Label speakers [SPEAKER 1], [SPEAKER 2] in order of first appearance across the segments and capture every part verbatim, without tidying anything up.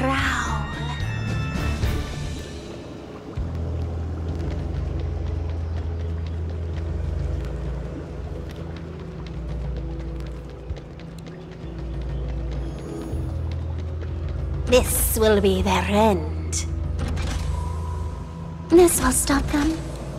[SPEAKER 1] prowl. This will be their end. This will stop them.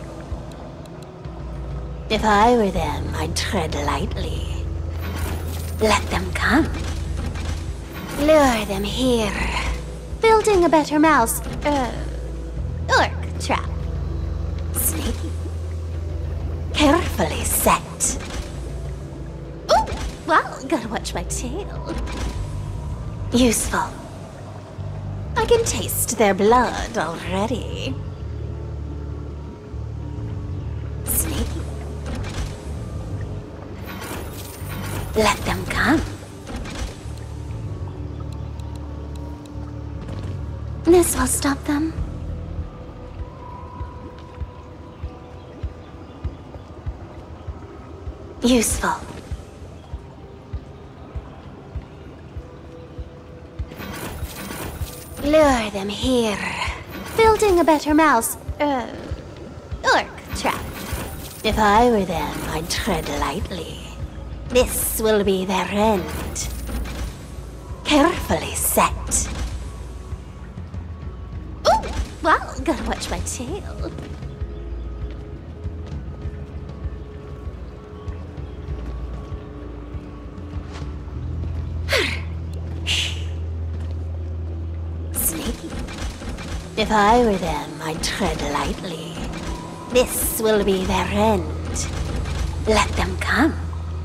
[SPEAKER 1] If I were them, I'd tread lightly. Let them come. Lure them here. Building a better mouse, uh, orc trap. Sneaky. Carefully set. Oh, well, gotta watch my tail. Useful. I can taste their blood already. Sneaky. Let them come. This will stop them. Useful. Lure them here. Building a better mouse, uh, orc trap. If I were them, I'd tread lightly. This will be their end. Carefully set. Oh, well, gotta watch my tail. Sneaky. If I were them, I'd tread lightly. This will be their end. Let them come.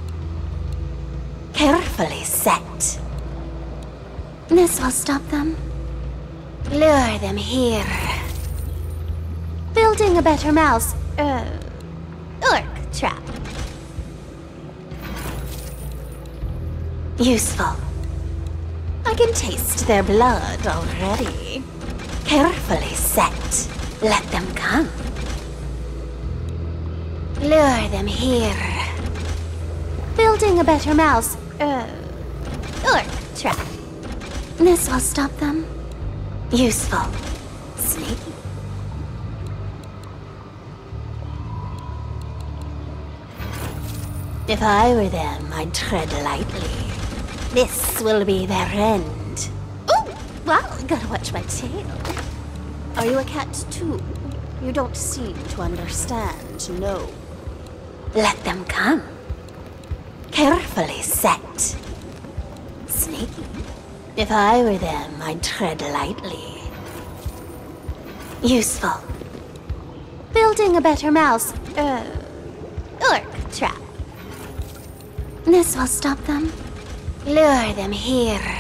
[SPEAKER 1] Carefully set. This will stop them. Lure them here. Building a better mouse, uh, orc trap. Useful. I can taste their blood already. Carefully set. Let them come. Lure them here. Building a better mouse, uh, orc trap. This will stop them. Useful. Sneaky. If I were them, I'd tread lightly. This will be their end. Oh, well, gotta watch my tail. Are you a cat too? You don't seem to understand, no. Let them come. Carefully set. Sneaky. If I were them, I'd tread lightly. Useful. Building a better mouse, uh, orc trap. This will stop them. Lure them here.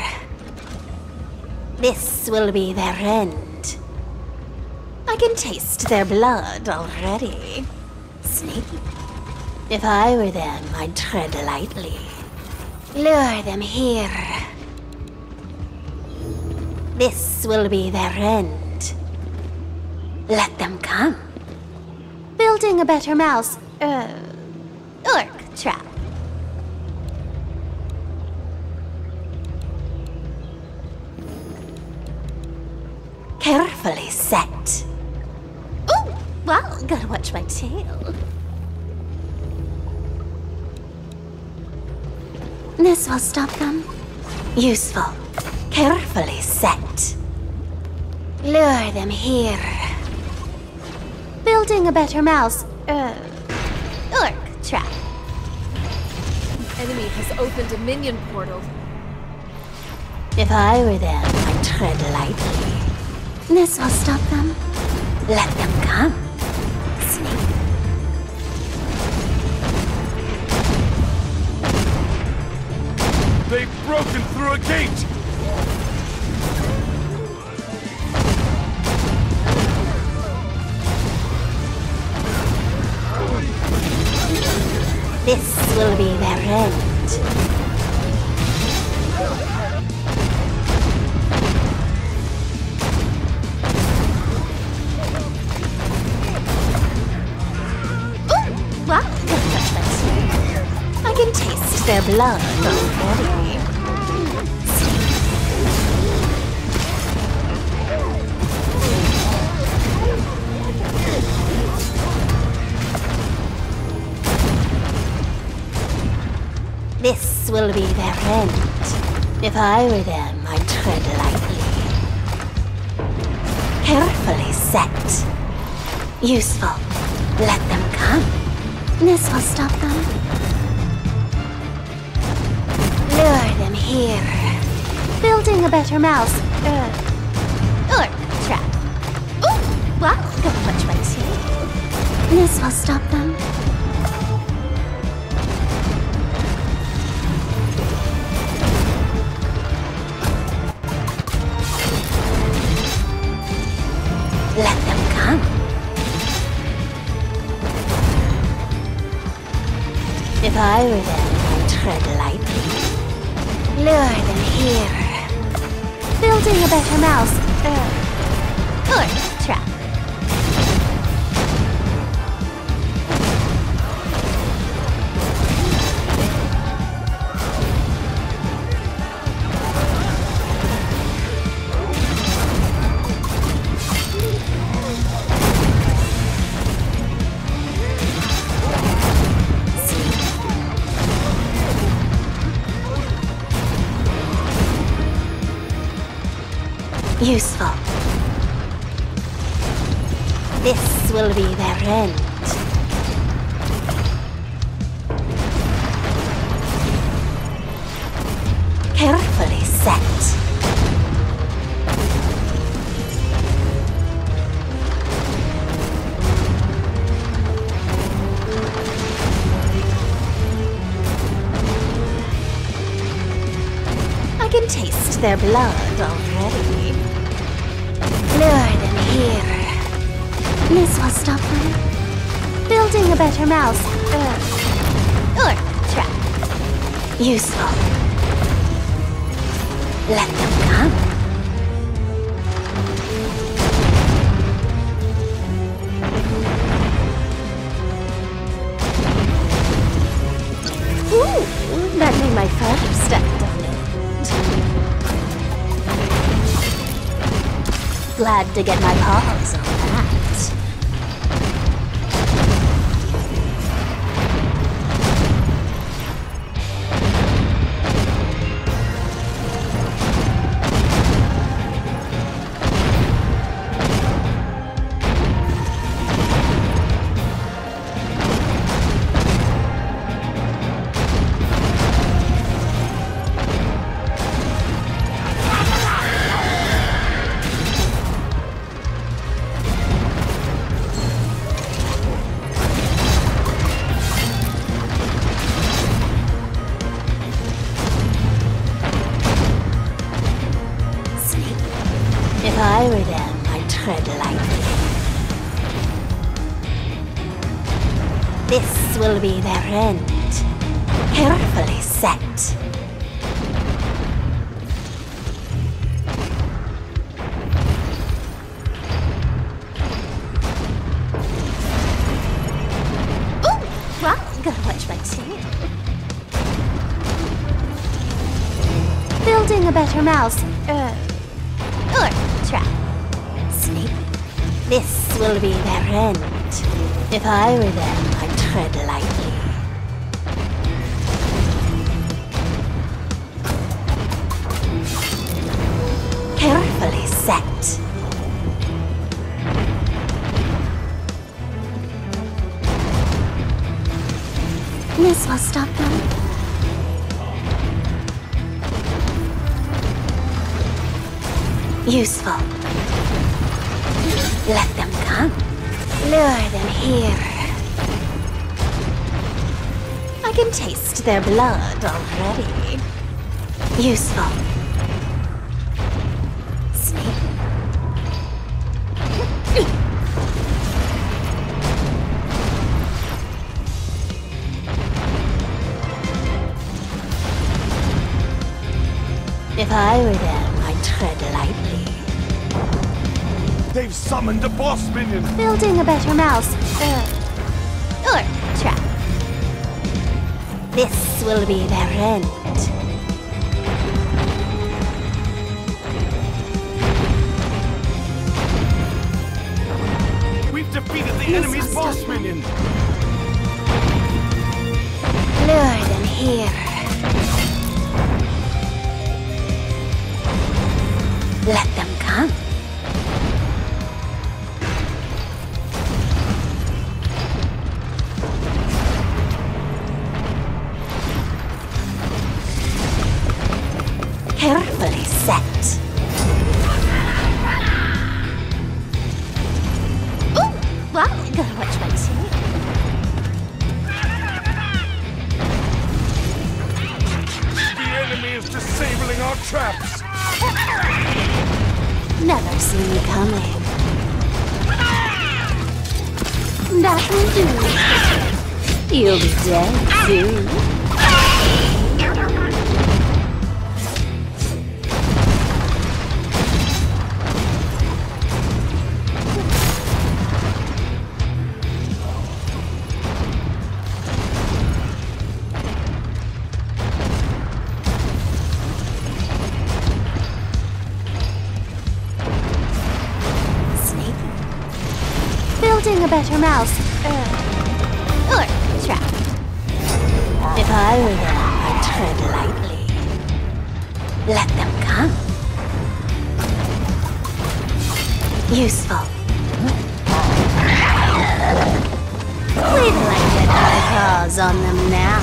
[SPEAKER 1] This will be their end. I can taste their blood already. Sneaky. If I were them, I'd tread lightly. Lure them here. This will be their end. Let them come. Building a better mouse, uh, orc trap. Carefully set. Oh, well, gotta watch my tail. This will stop them. Useful. Carefully set. Lure them here. Building a better mouse, uh, orc trap.
[SPEAKER 2] Enemy has opened a minion portal.
[SPEAKER 1] If I were them, I'd tread lightly. This will stop them. Let them come. Sneak.
[SPEAKER 3] They've broken through a gate!
[SPEAKER 1] This will be their end. Well, I can taste their blood already. will be their end. If I were them, I'd tread lightly. Carefully set. Useful. Let them come. This will stop them. Lure them here. Building a better mouse. Uh, or trap. Ooh, wow, gotta watch my tail. This will stop them. Let them come. If I were them, I'd tread lightly. Lure them here. Building a better mouse. Uh, or trap. Useful. This will be their end. Carefully set. I can taste their blood already. Lure them here. This will stop them. Building a better mouse. Uh, or trap. Useful. Let them come. Ooh, that made my first act of it. Glad to get my paws on that. If I were them, I'd tread lightly. This will be their end. Carefully set. Ooh, well, gotta watch my tail. Building a better mouse. Uh, or trap. Snake. This will be their end. If I were them, I'd tread lightly. Carefully set. This will stop them. Useful. Let them come. Lure them here. I can taste their blood already. Useful. Snake. If I were them, I'd tread lightly.
[SPEAKER 3] They've summoned a boss minion!
[SPEAKER 1] Building a better mouse. Uh, or trap. This will be their end.
[SPEAKER 3] We've defeated the
[SPEAKER 1] This
[SPEAKER 3] enemy's
[SPEAKER 1] will
[SPEAKER 3] boss
[SPEAKER 1] stop them.
[SPEAKER 3] minion!
[SPEAKER 1] Lure them here. carefully set. Oh, well, I gotta watch my tail.
[SPEAKER 3] The enemy is disabling our traps.
[SPEAKER 1] Never see me coming. That will do. You'll be dead soon. Building a better mouse, uh, or trap. If I were them, I'd tread lightly. Let them come. Useful. We'd like to get our paws on them now.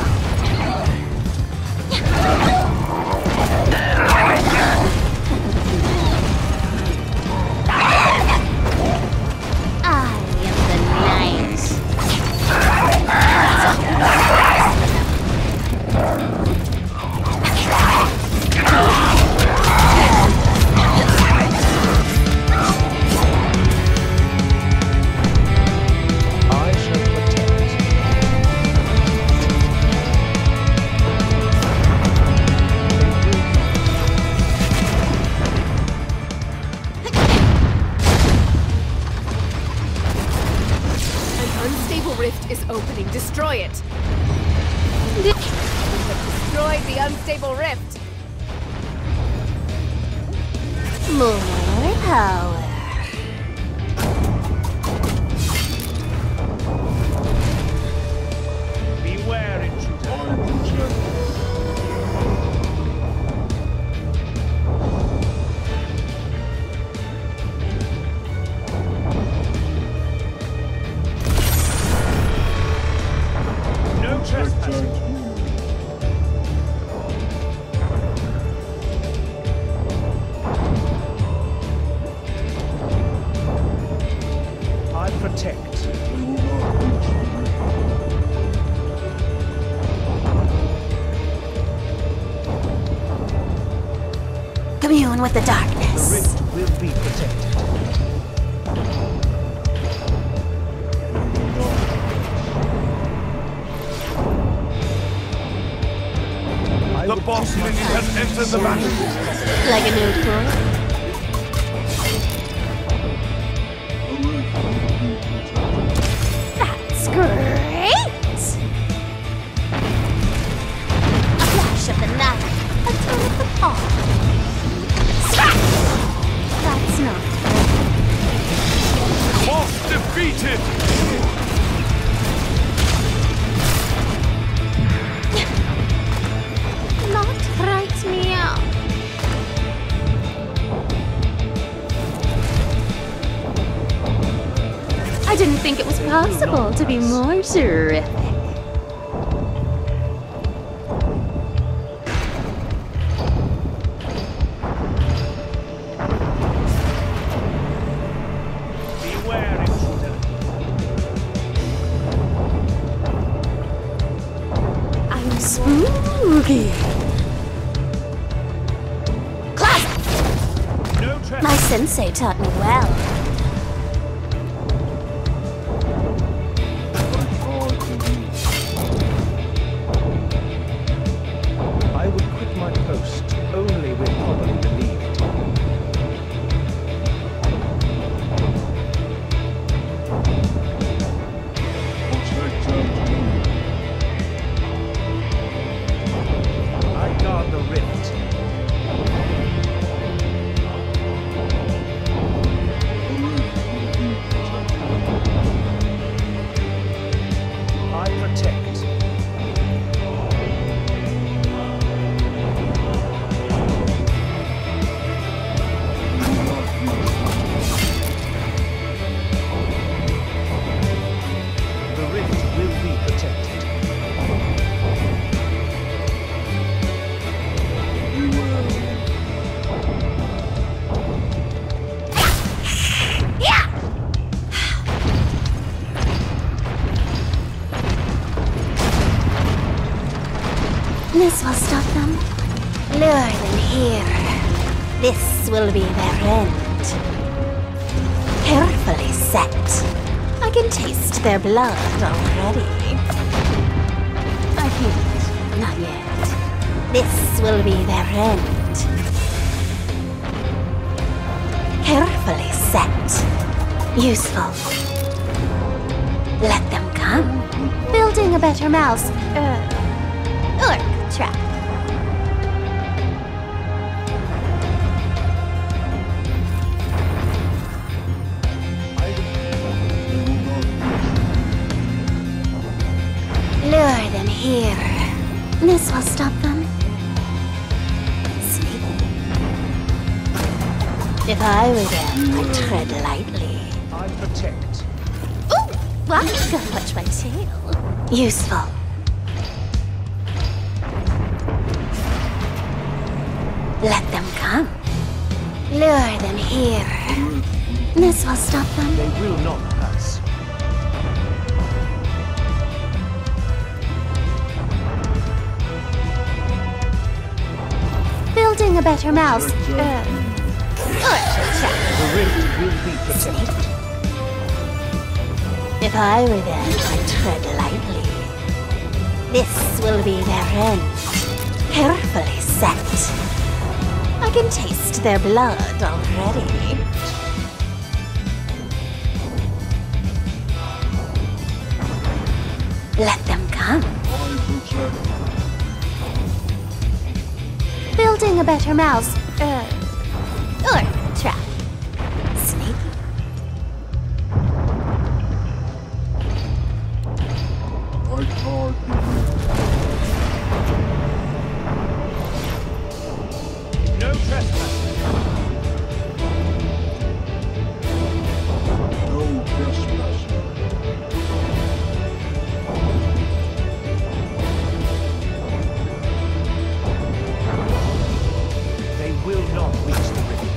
[SPEAKER 2] Destroy it! We have destroyed the unstable rift!
[SPEAKER 1] More power.
[SPEAKER 3] Beware, intruder. I protect.
[SPEAKER 1] Commune with the darkness.
[SPEAKER 3] The rift will be protected. The boss minion has entered the battle.
[SPEAKER 1] Like a new toy. That's great! A flash of the knife, a turn of the paw. Smack! That's not good.
[SPEAKER 3] Boss defeated!
[SPEAKER 1] Not right me out. I didn't think it was possible to be more terrific.
[SPEAKER 3] Beware, intruder.
[SPEAKER 1] I'm spooky. Closet!
[SPEAKER 3] No trespass.
[SPEAKER 1] My sensei taught me well.
[SPEAKER 3] I would quit my post only when properly relieved. I guard the rift.
[SPEAKER 1] This will be their end. Carefully set. I can taste their blood already. I feel it. Not yet. This will be their end. Carefully set. Useful. Let them come. Building a better mouse. Uh, orc trap. Lure them here. This will stop them. Sneak. If I were them, I'd tread lightly.
[SPEAKER 3] I protect.
[SPEAKER 1] Ooh! Well, gotta watch my tail. Useful. Let them come. Lure them here. This will stop them.
[SPEAKER 3] They will not pass.
[SPEAKER 1] Building a better mouse. Uh,
[SPEAKER 3] The rift will be protected.
[SPEAKER 1] If I were them, I'd tread lightly. This will be their end. Carefully set. I can taste their blood already. Let them come. Building a better mouse. Uh, or trap. Sneaky.
[SPEAKER 3] No trespassing.
[SPEAKER 4] No trespassing.
[SPEAKER 3] They will not reach the rift.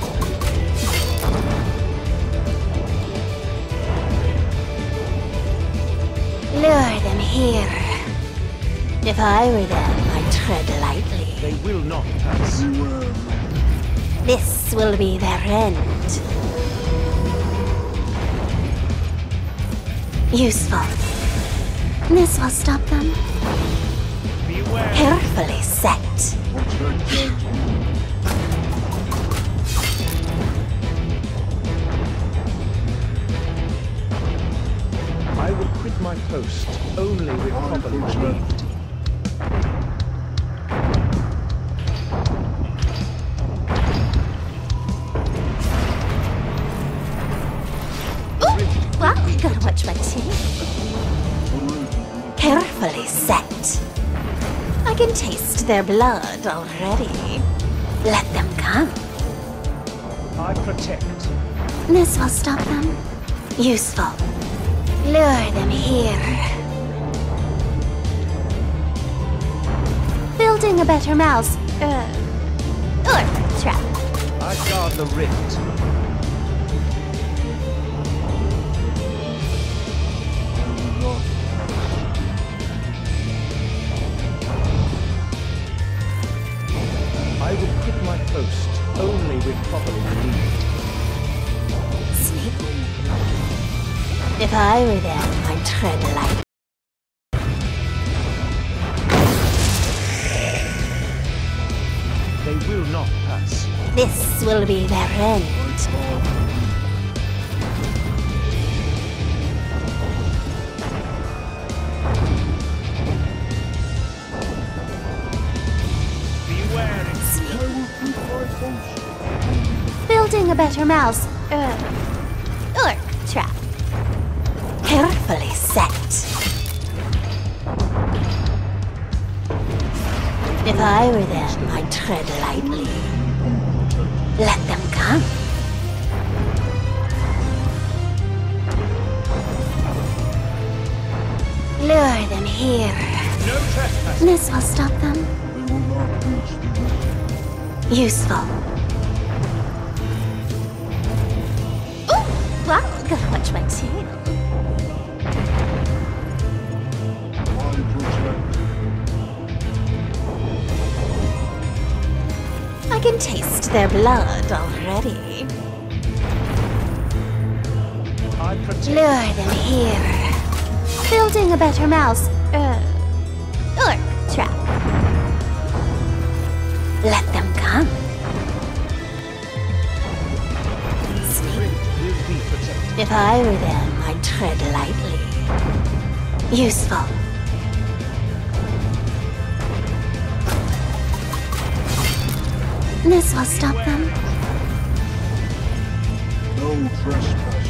[SPEAKER 1] Lure them here. If I were them, I'd tread lightly.
[SPEAKER 3] They will not pass.
[SPEAKER 4] Beware.
[SPEAKER 1] This will be their end. Useful. This will stop them.
[SPEAKER 3] Beware.
[SPEAKER 1] Carefully set.
[SPEAKER 4] Protect them.
[SPEAKER 3] I will quit my post only with properly relieved.
[SPEAKER 1] Ooh, well, gotta watch my tail. Carefully set. I can taste their blood already. Let them come.
[SPEAKER 3] I protect.
[SPEAKER 1] This will stop them. Useful. Lure them here. Building a better mouse. Uh, or trap.
[SPEAKER 3] I guard the rift. I will quit my post only with properly relieved.
[SPEAKER 1] Sneak. If I were them, I'd tread light.
[SPEAKER 3] They will not pass.
[SPEAKER 1] This will be their end.
[SPEAKER 3] Beware.
[SPEAKER 1] Building a better mouse. Uh, or trap. Carefully set. If I were them, I'd tread lightly. Let them come. Lure them here.
[SPEAKER 3] No trespassing.
[SPEAKER 1] This will stop them.
[SPEAKER 4] They will not reach the rift.
[SPEAKER 1] Useful. Ooh, wow, gotta watch my tail.
[SPEAKER 4] I protect.
[SPEAKER 1] I I can taste their blood already.
[SPEAKER 3] I protect.
[SPEAKER 1] Lure them here. Building a better mouse, uh, or trap. Let them come. Sneak.
[SPEAKER 3] Will be protected.
[SPEAKER 1] If I were them, I'd tread lightly. Useful. This will stop them.
[SPEAKER 4] No trespassing.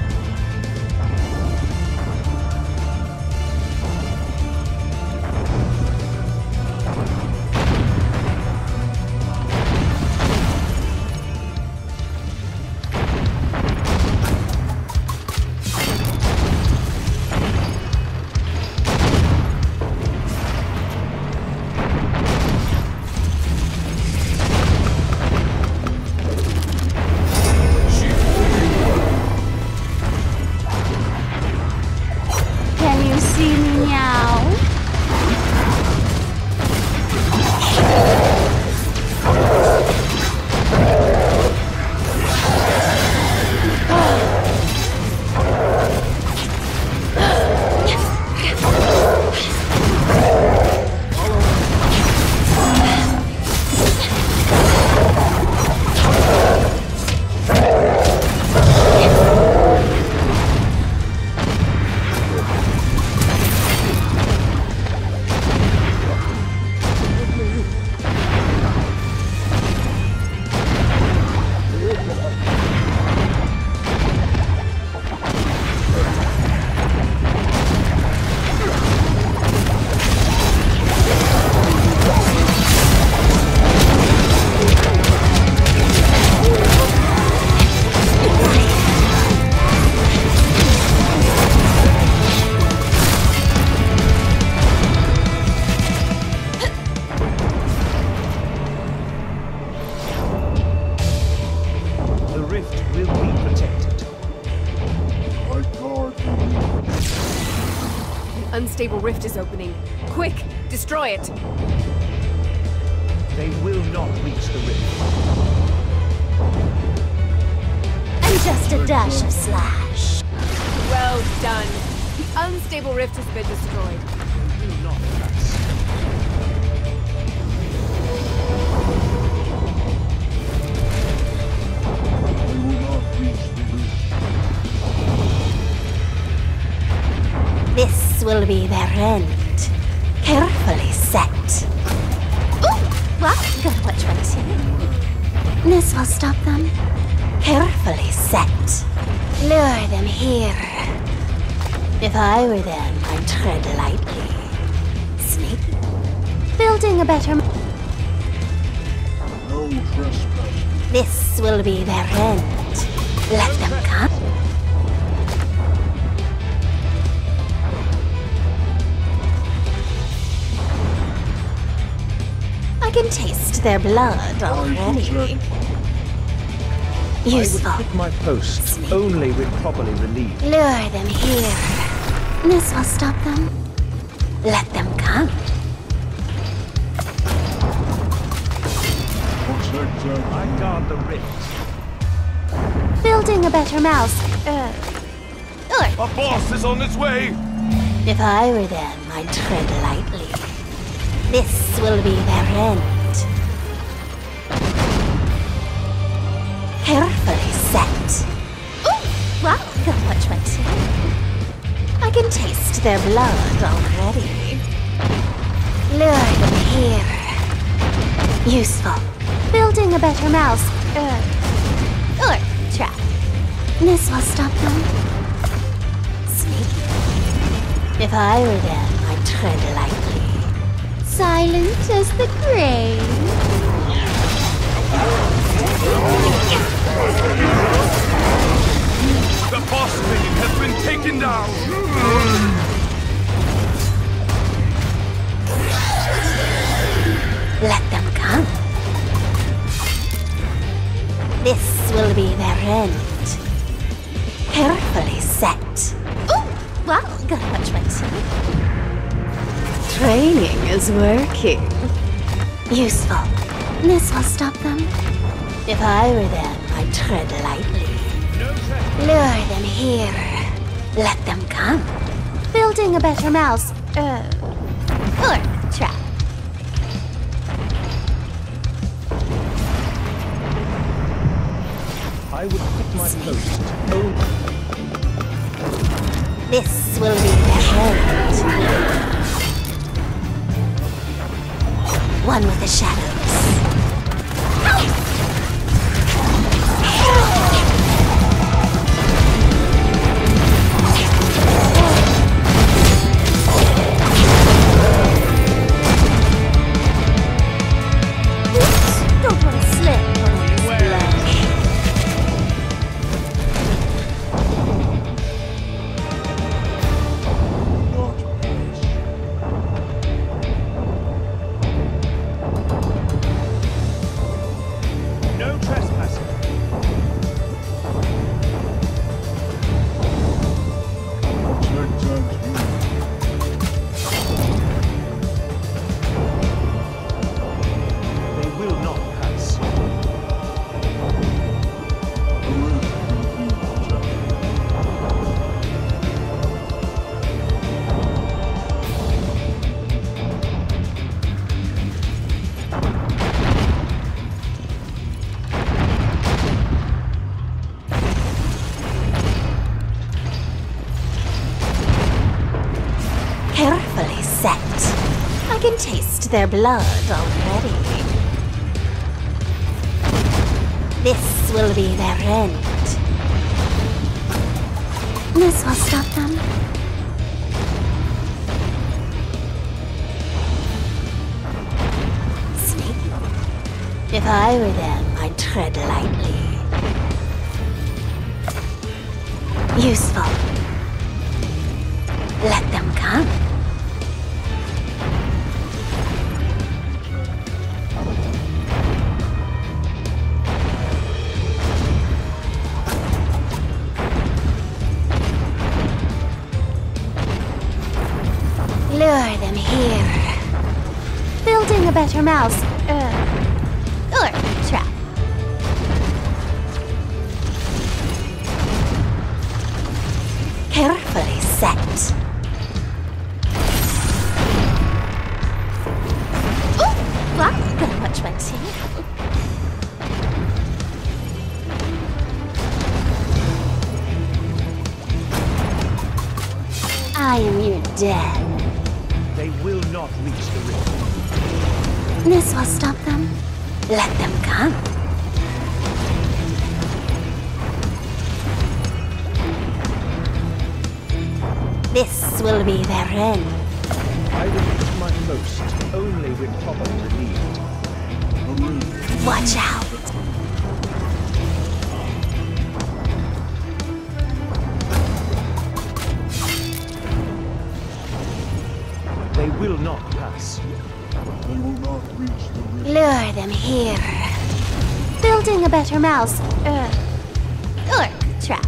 [SPEAKER 1] Can you see me now?
[SPEAKER 3] The rift will be protected.
[SPEAKER 4] I guard the
[SPEAKER 2] The unstable rift is opening. Quick, destroy it.
[SPEAKER 3] They will not reach the rift.
[SPEAKER 1] And just a dash of slash.
[SPEAKER 2] Well done. The unstable rift has been destroyed.
[SPEAKER 3] They will not pass.
[SPEAKER 4] I will not reach the rift.
[SPEAKER 1] This will be their end. Carefully set. Ooh, well, gotta watch my tail. This will stop them. Carefully set. Lure them here. If I were them, I'd tread lightly. Sneaky. Building a better...
[SPEAKER 4] No trespassing.
[SPEAKER 1] This will be their end. Let them come. I can taste their blood already.
[SPEAKER 3] I
[SPEAKER 1] Useful.
[SPEAKER 3] would quit my post only with properly relieved.
[SPEAKER 1] Lure them here. This will stop them. Let them come.
[SPEAKER 4] Protect them.
[SPEAKER 3] I guard the rift.
[SPEAKER 1] Building a better mouse. Uh, or
[SPEAKER 5] Our boss is on his way!
[SPEAKER 1] if I were them, I'd tread lightly. This will be their end. Carefully set. Ooh, well, gotta watch my tail. I can taste their blood already. Lure them here. Useful. Building a better mouse. Uh, or trap. This will stop them. Sneaky. If I were them, I'd tread lightly. Silent as the grave.
[SPEAKER 5] The boss minion has been taken down!
[SPEAKER 1] Let them come. This will be their end. Carefully set. Ooh, well, gotta watch my tail. Training is working. Useful. This will stop them. If I were them, I'd tread lightly. Lure them here. Let them come. Building a better mouse. Uh, or trap.
[SPEAKER 3] I would quit my post only.
[SPEAKER 1] This will be their end. One with the shadows. Don't want to slip on this blood.
[SPEAKER 3] No trespassing.
[SPEAKER 4] Protect and heal.
[SPEAKER 3] They will not pass.
[SPEAKER 4] The rift will be protected.
[SPEAKER 1] Carefully set. I can taste their blood already. This will be their end. This will stop them. Snake. If I were them, I'd tread lightly. Useful. Let them come. Lure them here. Building a better mouse. Uh, or trap. Carefully set. Oh, well, gotta watch my tail. I am your death.
[SPEAKER 3] They will not reach the rift.
[SPEAKER 1] This will stop them. Let them come. This will be their end.
[SPEAKER 3] I will quit my post only with proper relieved.
[SPEAKER 4] The rift
[SPEAKER 1] Watch out.
[SPEAKER 3] They will not pass.
[SPEAKER 4] they will not reach the rift.
[SPEAKER 1] Lure them here. Building a better mouse. Uh, or trap.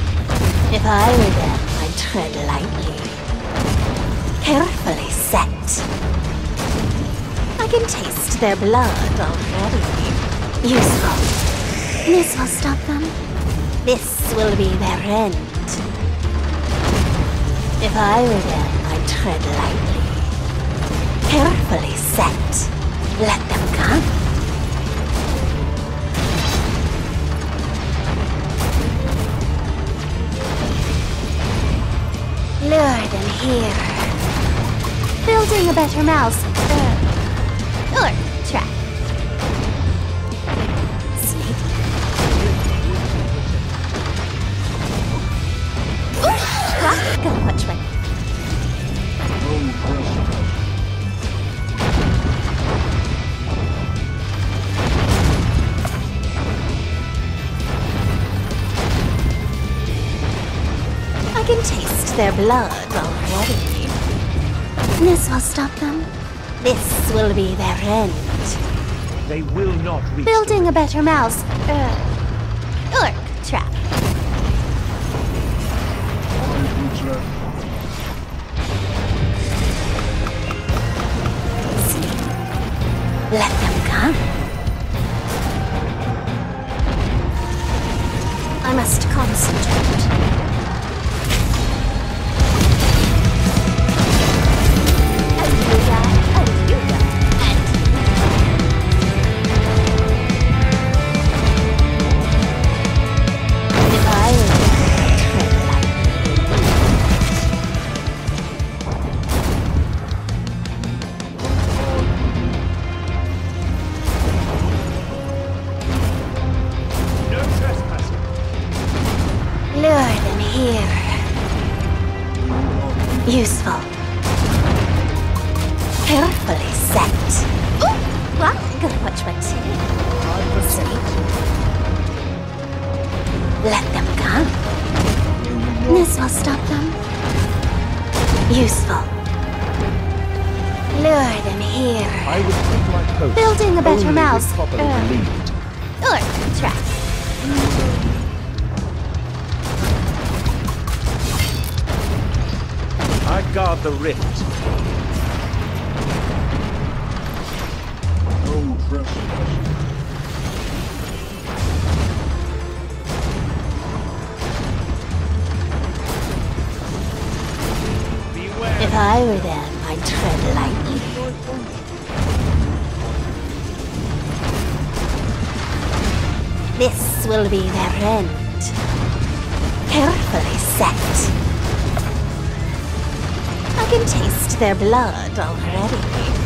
[SPEAKER 1] If I were them, I'd tread lightly. Carefully set. can taste their blood already. Useful. This will stop them. This will be their end. If I were them, I'd tread lightly. Carefully set. Let them come. Lure them here. Building a better mouse. Uh, or trap. Snake. Ooh, gotta watch my...
[SPEAKER 4] No trespassing.
[SPEAKER 1] I can taste their blood already. This will stop them. This will be their end.
[SPEAKER 3] They will not reach
[SPEAKER 1] Building a better mouse. Uh, orc trap.
[SPEAKER 4] I protect.
[SPEAKER 1] Snake. Let them come. I must concentrate. And you die, and you die, and if I were you, I'd tread
[SPEAKER 3] No trespassing.
[SPEAKER 1] lure them here. Useful. Carefully set. Ooh, well, gotta watch my tail. Snake. Let them come. This will stop them. Useful. Lure them here.
[SPEAKER 3] I would quit my post.
[SPEAKER 1] Building a better
[SPEAKER 3] only
[SPEAKER 1] mouse.
[SPEAKER 3] With properly
[SPEAKER 1] Uh.
[SPEAKER 3] relieved.
[SPEAKER 1] Or trap.
[SPEAKER 3] I guard the rift.
[SPEAKER 4] No trespassing.
[SPEAKER 3] Beware.
[SPEAKER 1] If I were them, I'd tread lightly. This will be their end. Carefully set. I can taste their blood already.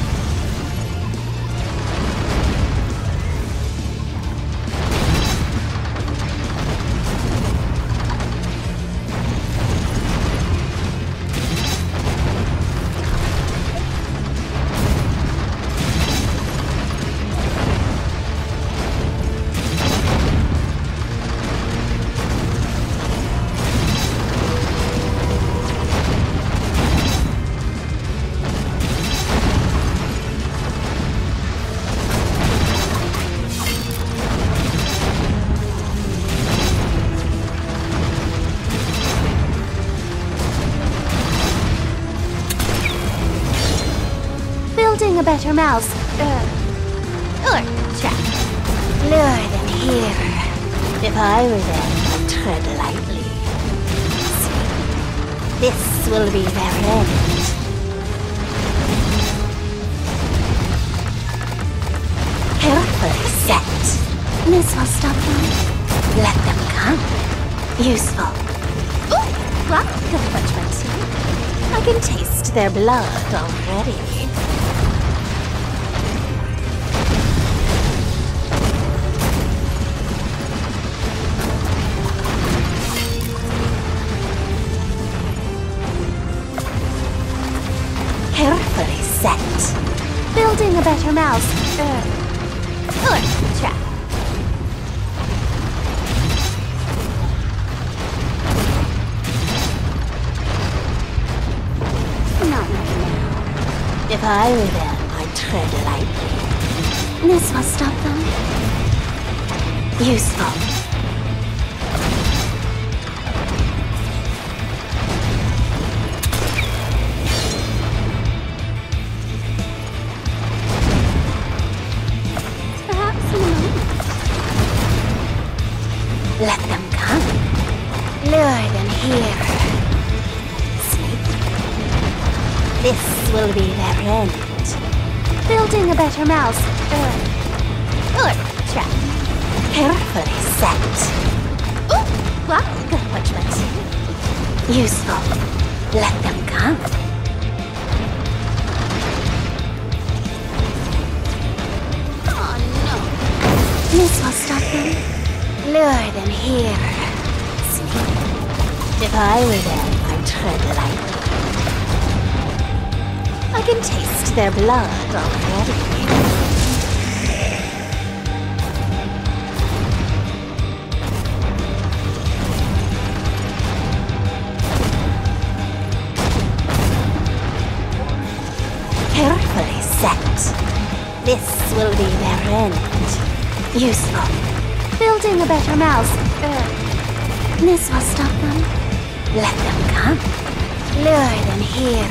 [SPEAKER 1] Building a better mouse. Uh, or trap. Lure them here. If I were them, I'd tread lightly. See, this will be their end. Carefully set. This will stop them. Let them come. Useful. Ooh, well, gotta watch my teeth. I can taste their blood already. Carefully set. Building a better mouse. Uh, or trap. Not right now. If I were them, I'd tread lightly. This will stop them. Useful. Let them come. Lure them here. Snake. This will be their end. Building a better mouse. Uh, or trap. Carefully set. Ooh, wow, gotta watch my tail. Useful. Let them come. Oh no. This will stop them. Lure them here. Sneak. If I were them, I'd tread lightly. I can taste their blood already. Carefully set. This will be their end. Useful. Building a better mouse. Uh, this will stop them. Let them come. Lure them here.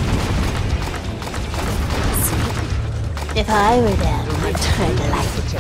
[SPEAKER 1] See? If I were them, I'd tread lightly.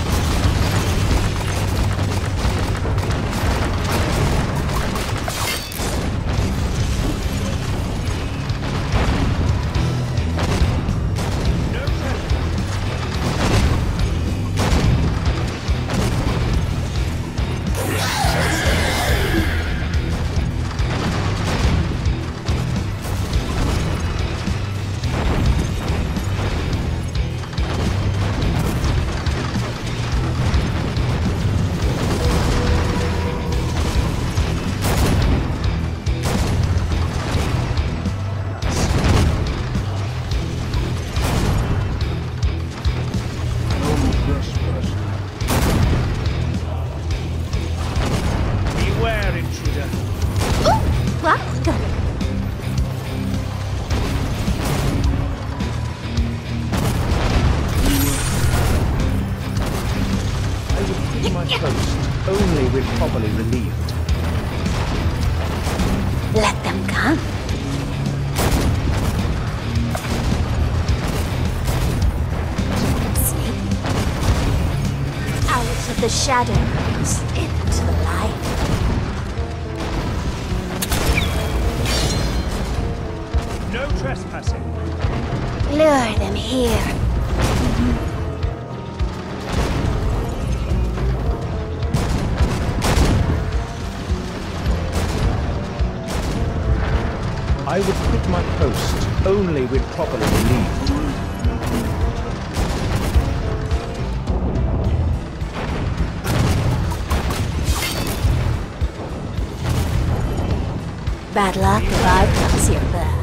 [SPEAKER 3] Only when properly relieved.
[SPEAKER 1] Let them come. Snake. Out of the shadows, into the light.
[SPEAKER 3] No trespassing.
[SPEAKER 1] Lure them here.
[SPEAKER 3] I would quit my post only when properly relieved.
[SPEAKER 1] Bad luck if I promise your bad.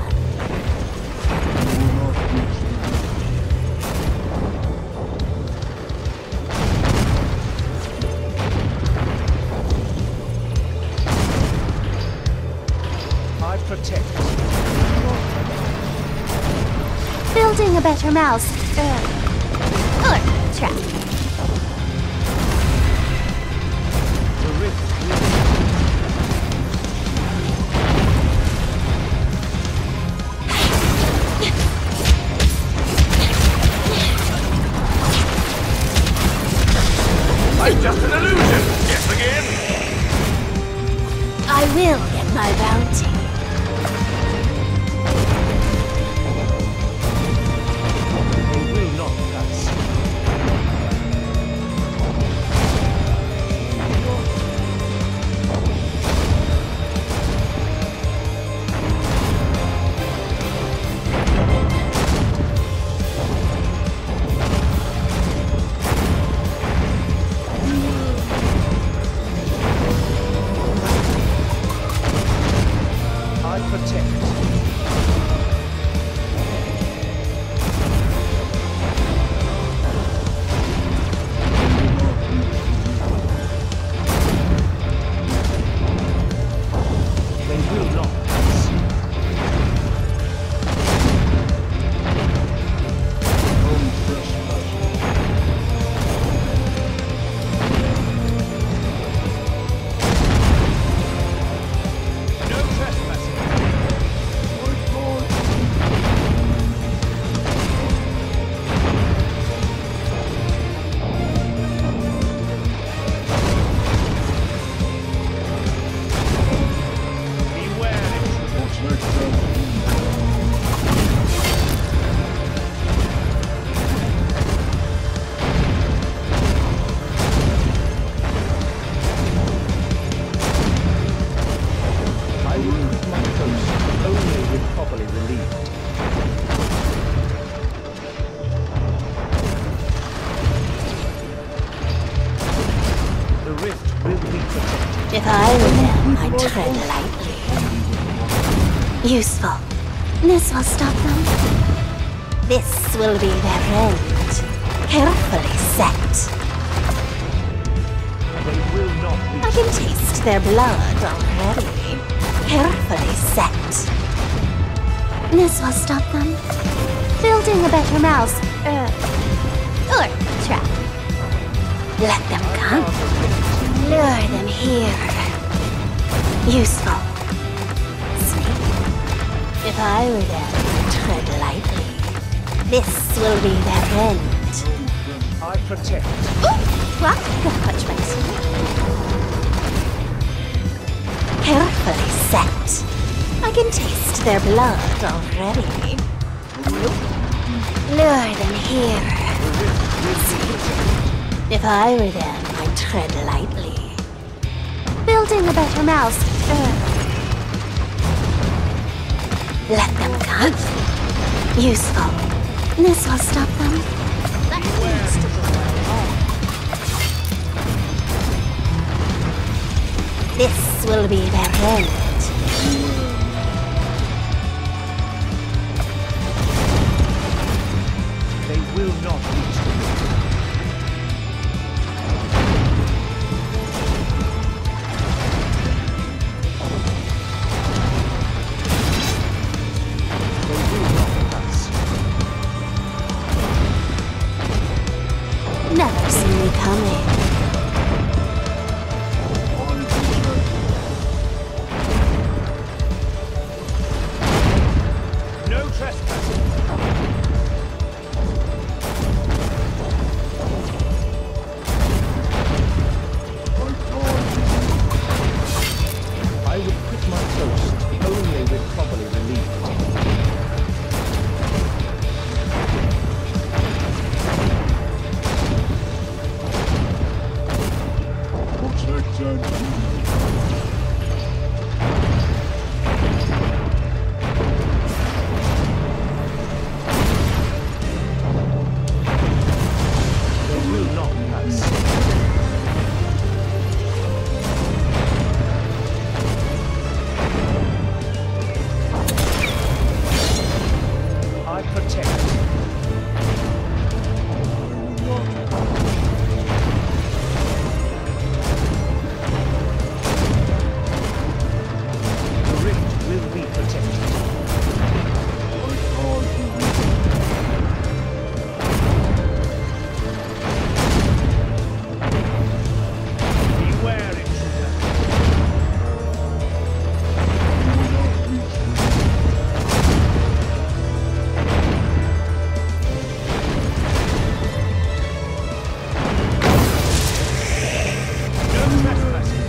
[SPEAKER 3] I protect.
[SPEAKER 1] Building a better mouse. Uh, or trap.
[SPEAKER 3] The rift
[SPEAKER 5] I'm just an illusion! Yes, again!
[SPEAKER 1] I will get my bounty.
[SPEAKER 3] They will not pass.
[SPEAKER 1] I were them, I'd tread lightly. Useful. This will stop them. This will be their end. Carefully set.
[SPEAKER 3] They will not reach.
[SPEAKER 1] I can taste their blood already. Carefully set. This will stop them. Building a better mouse, uh, or trap. Let them come. Lure them here. Useful. Sneak. If I were them, I'd tread lightly. This will be their end.
[SPEAKER 3] I protect.
[SPEAKER 1] Ooh! What? Gotta watch my step. Carefully set. I can taste their blood already. Lure them here. If I were them, I'd tread lightly. Building a better mouse. Uh, let them come. Useful. This will stop them. This will be their end.
[SPEAKER 3] They will not reach the They will not pass.
[SPEAKER 1] Never seen me coming.
[SPEAKER 3] No trespassing. I would quit my post only with properly relieved.
[SPEAKER 4] Protect and
[SPEAKER 3] They will not pass. I protect. The rift will be protected. Beware, intruder. No trespassing.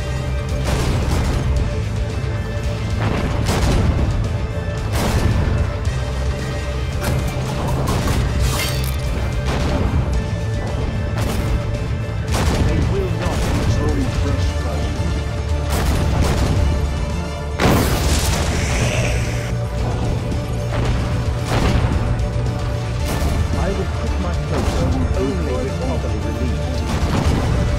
[SPEAKER 3] They will not reach the
[SPEAKER 4] no trespassing.
[SPEAKER 3] I would quit my post only with properly relieved.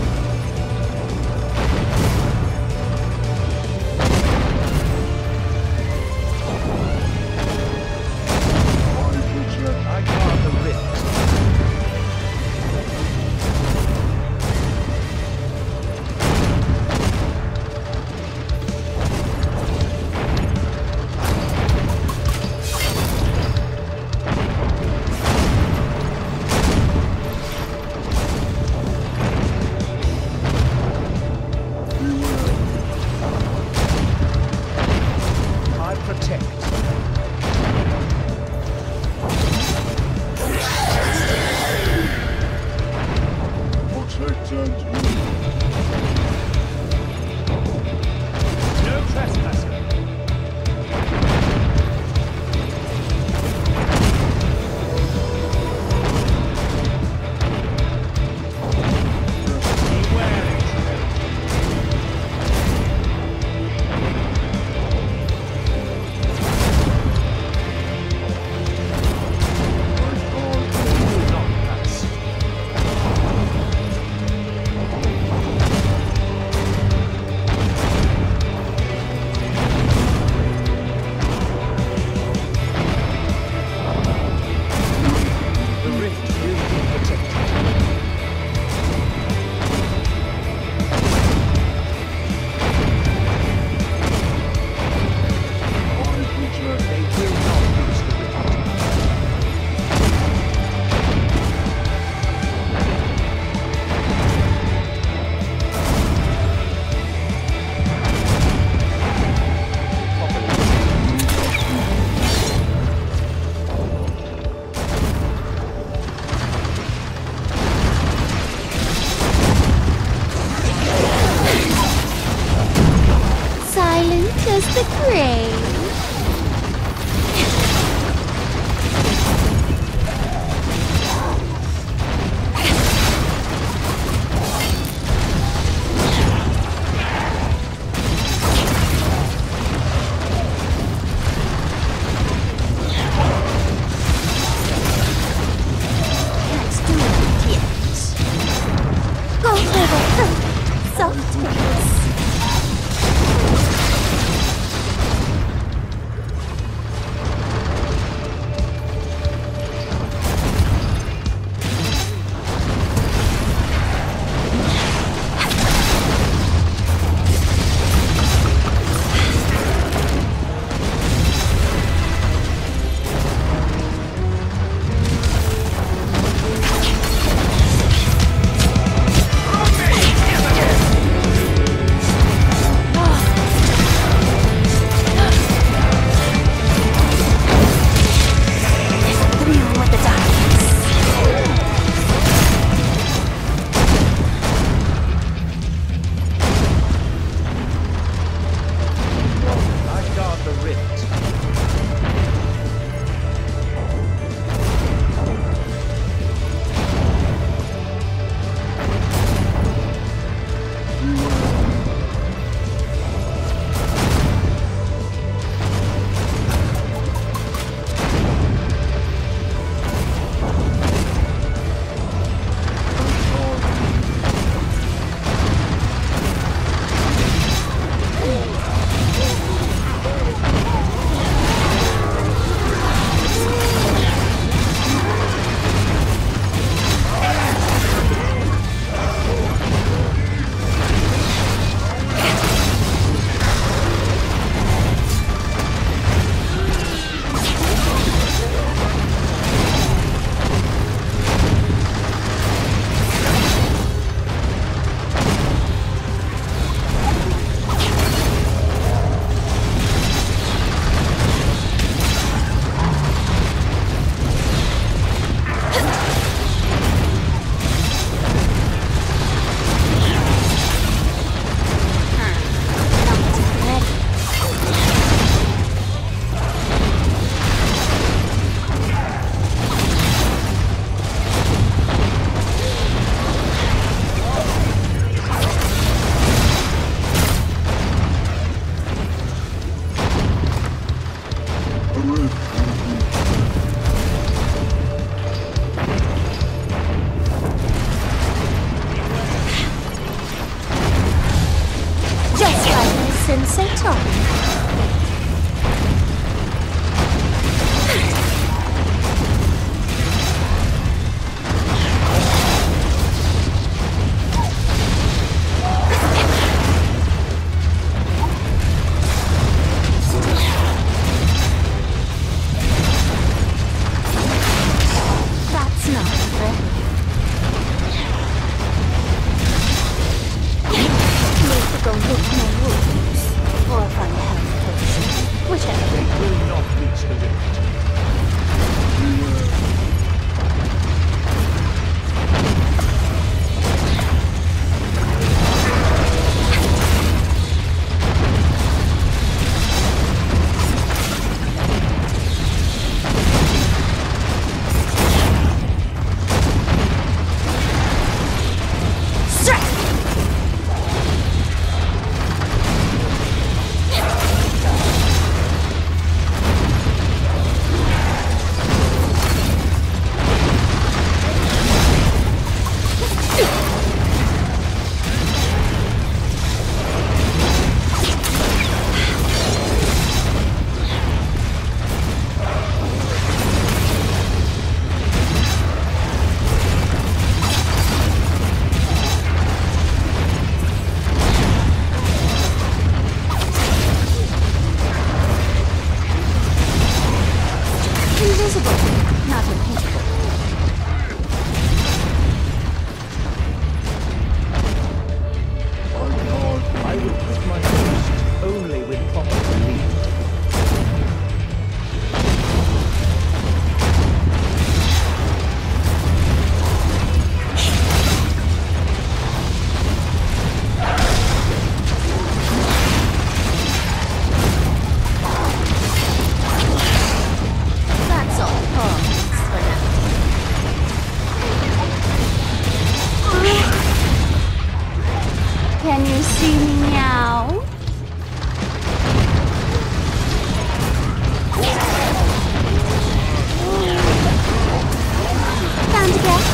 [SPEAKER 4] I protect.
[SPEAKER 3] I guard the rift. I protect.
[SPEAKER 4] Protect and
[SPEAKER 3] No trespassing. Beware, intruder. They will not pass.
[SPEAKER 1] just the grave. Can't do it yet. Go for the soft ones. see me now? Found a gap.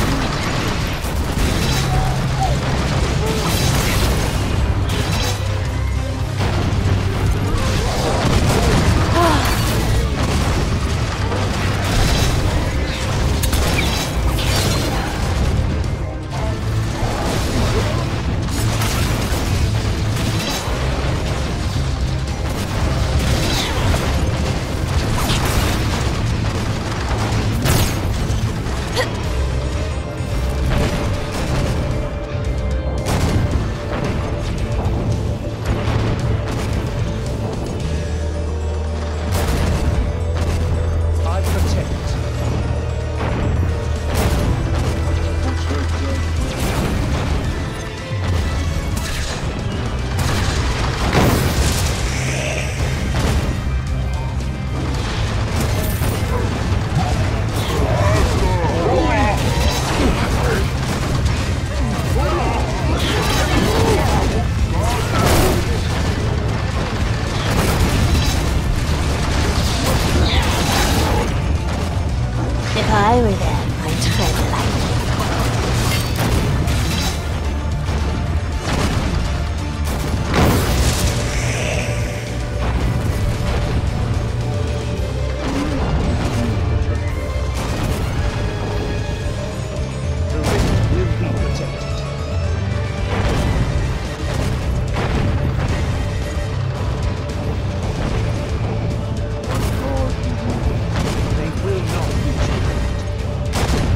[SPEAKER 1] If I were them, I'd tread lightly.
[SPEAKER 3] The rift will be protected. They will not reach the rift.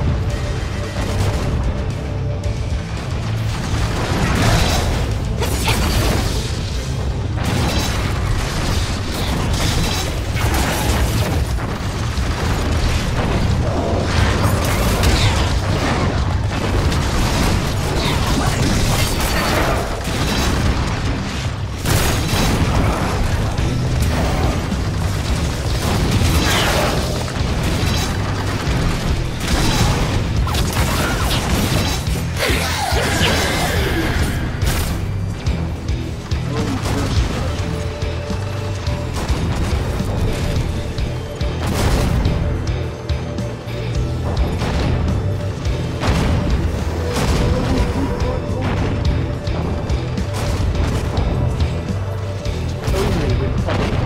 [SPEAKER 3] Only with proper.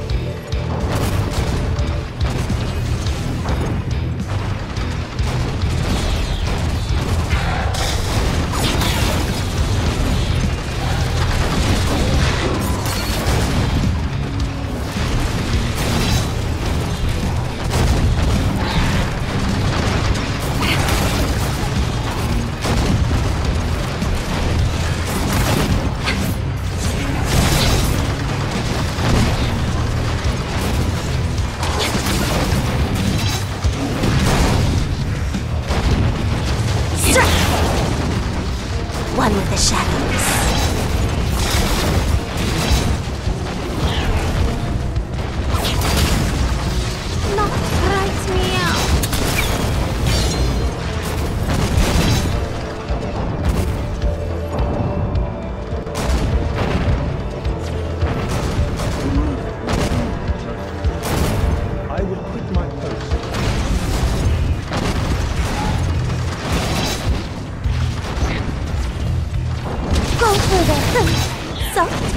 [SPEAKER 1] One with the shadows. Not right me out.
[SPEAKER 3] I will quit my post.
[SPEAKER 1] Go further. Soft.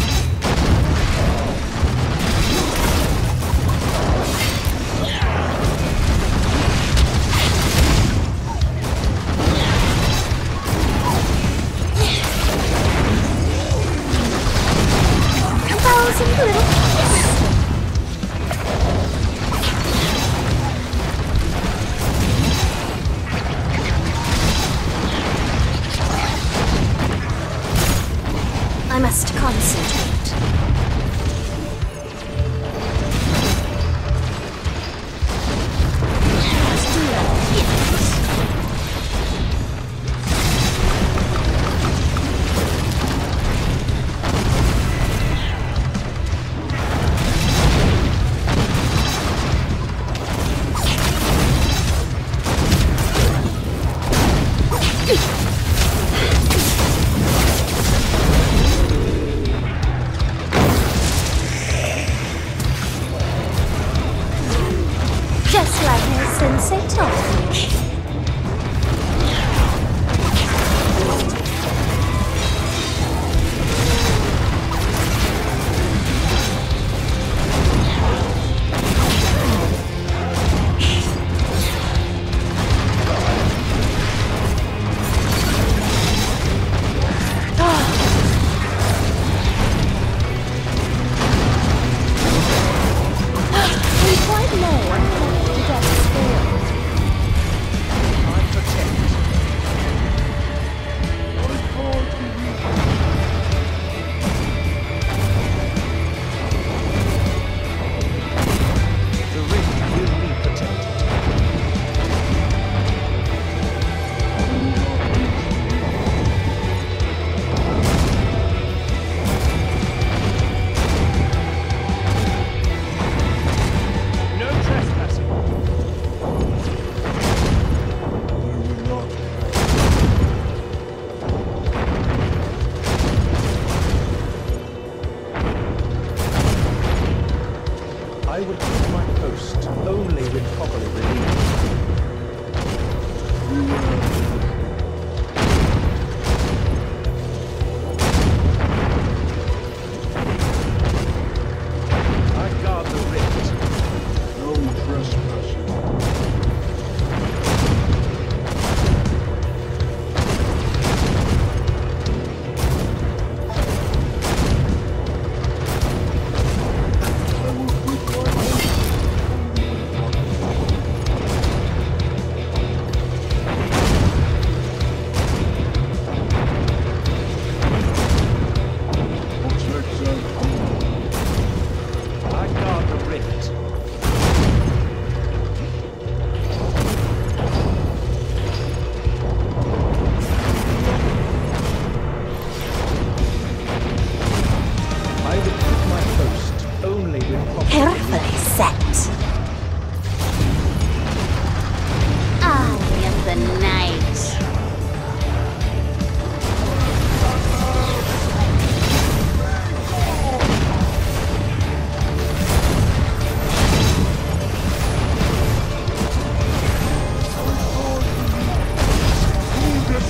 [SPEAKER 1] A thousand little kisses. I must concentrate.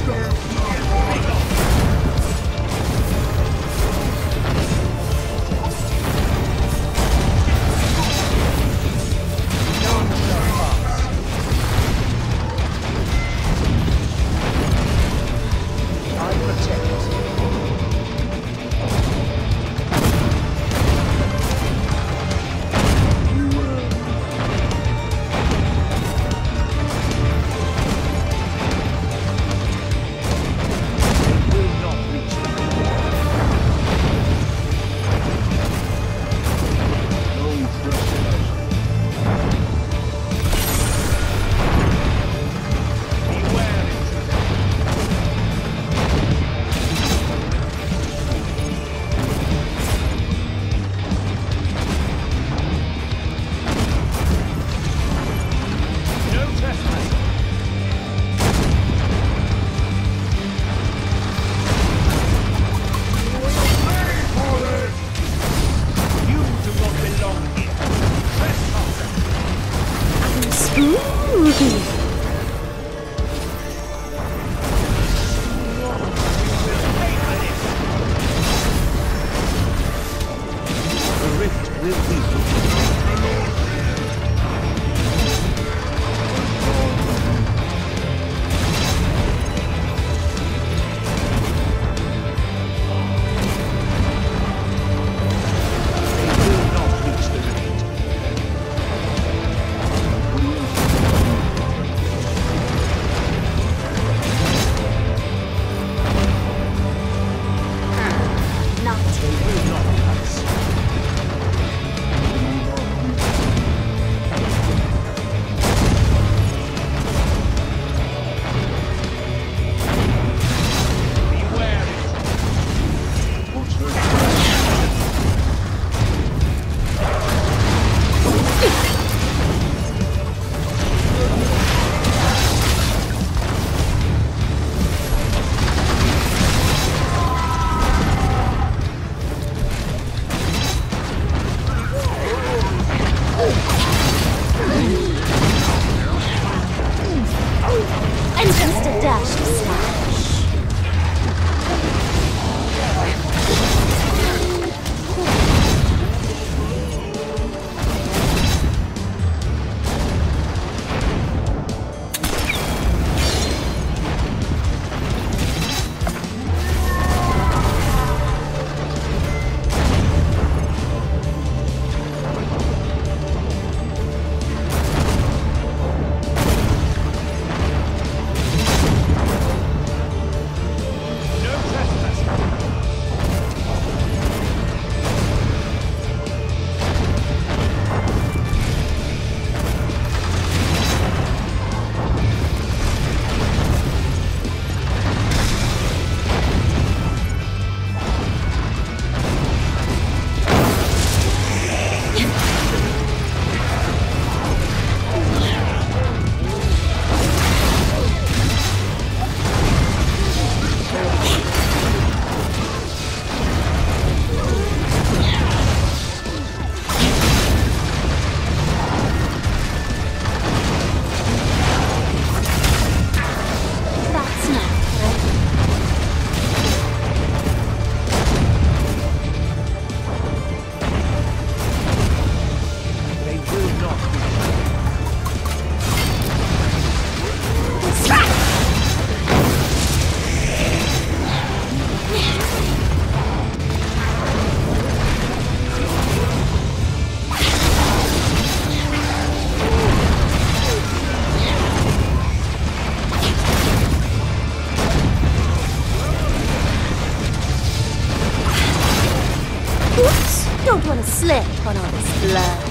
[SPEAKER 1] slip on all this blood.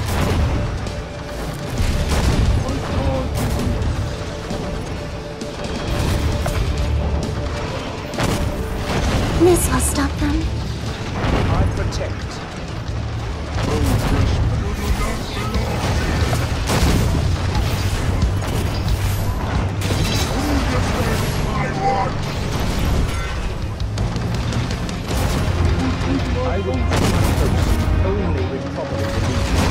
[SPEAKER 1] This will stop them.
[SPEAKER 3] I protect. I will keep my post only with proper allegiance.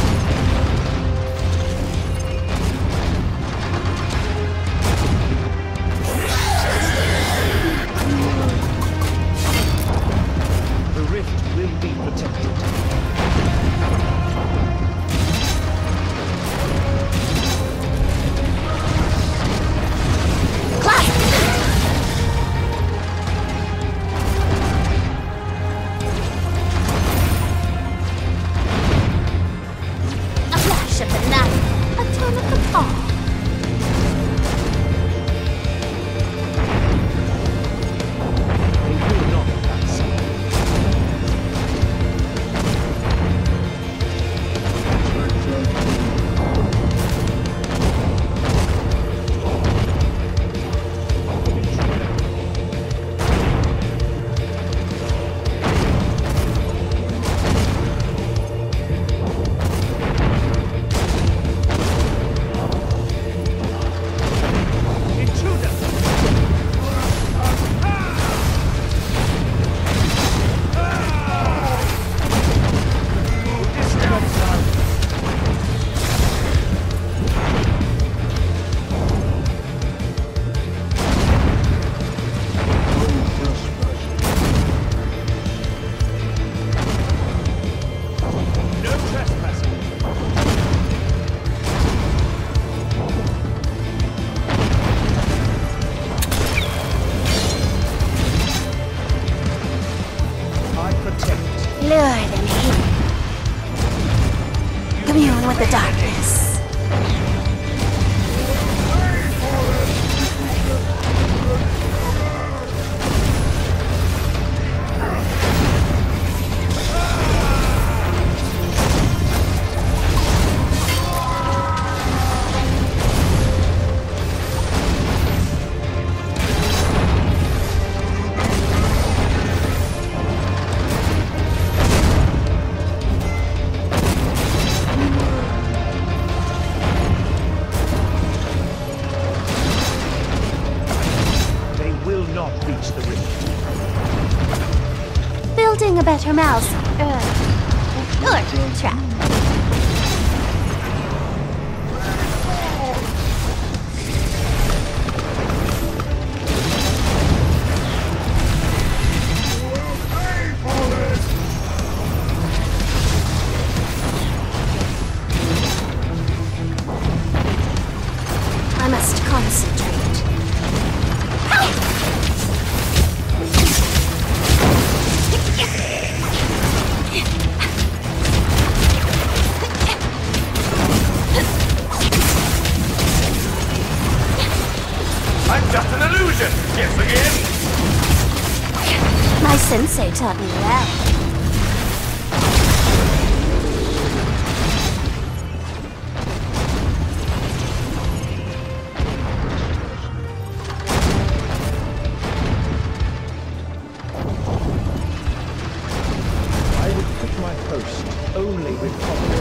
[SPEAKER 1] Lure them here. Commune with the darkness. Building a better mouse. Uh, or trap. I must concentrate.
[SPEAKER 5] I'm just an illusion! Yes, again!
[SPEAKER 1] My sensei taught me well.
[SPEAKER 3] I would quit my post only with confidence.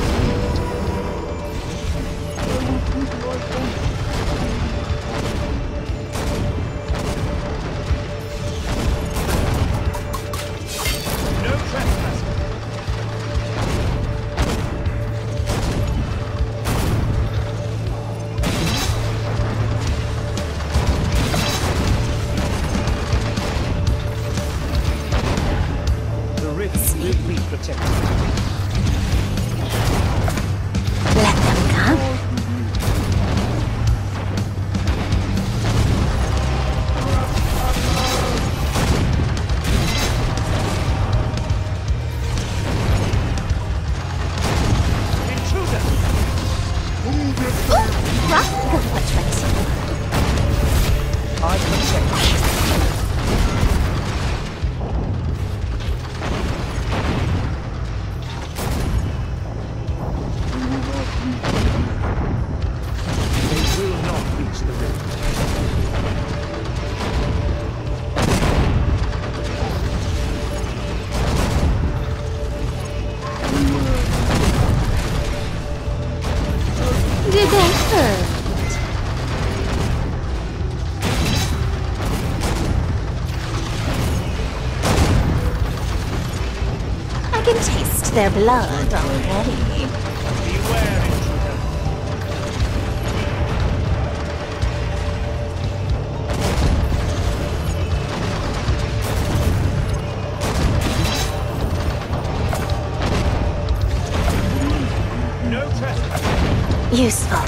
[SPEAKER 1] Let them come. Ooh, rock, go watch my team.
[SPEAKER 3] I protect you.
[SPEAKER 1] Did they hurt? I can taste their blood already.
[SPEAKER 5] Beware, intruder. No trespassing.
[SPEAKER 1] Useful.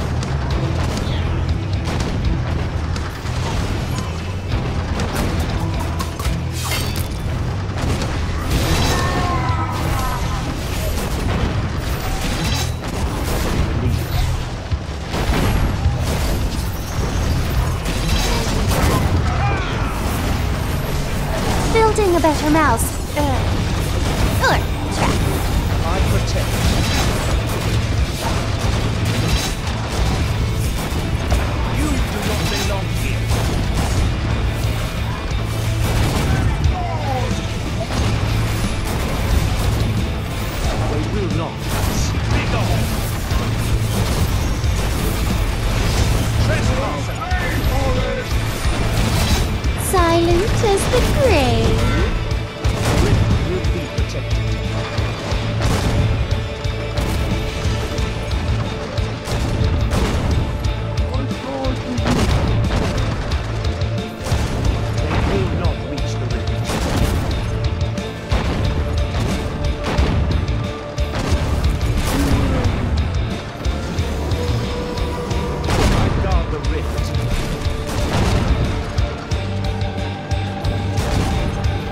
[SPEAKER 1] Building a better mouse. Uh, or trap.
[SPEAKER 3] I protect you.
[SPEAKER 5] You do not belong here.
[SPEAKER 3] They will not pass.
[SPEAKER 5] Be gone. Trespasser.
[SPEAKER 1] Silent as the grave.
[SPEAKER 3] Will be protected. They will not reach the rift. I guard the rift.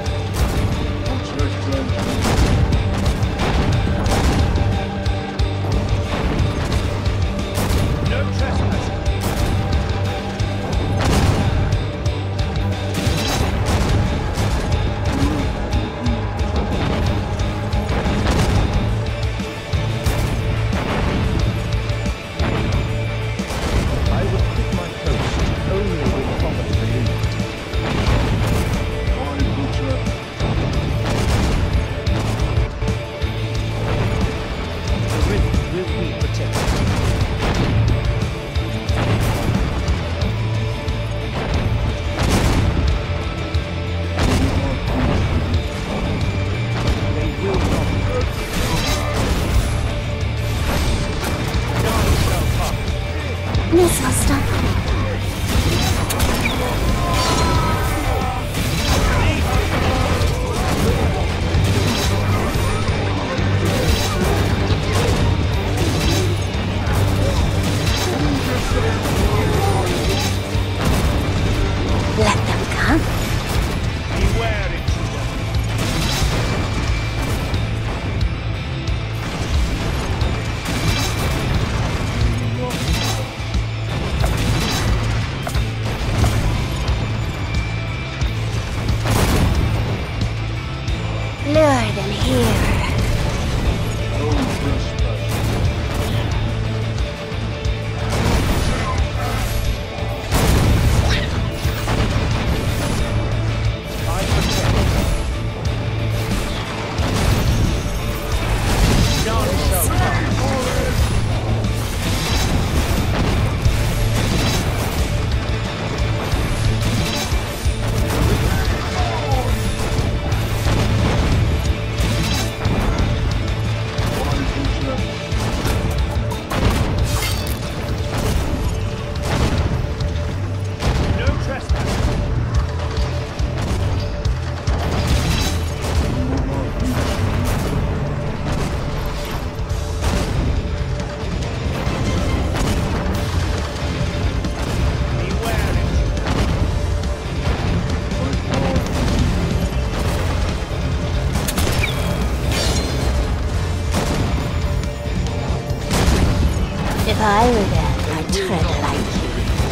[SPEAKER 1] than here.
[SPEAKER 4] No trespassing.
[SPEAKER 3] I protect. None shall pass. No trespassing. Beware it.
[SPEAKER 1] If I were there, I'd tread lightly.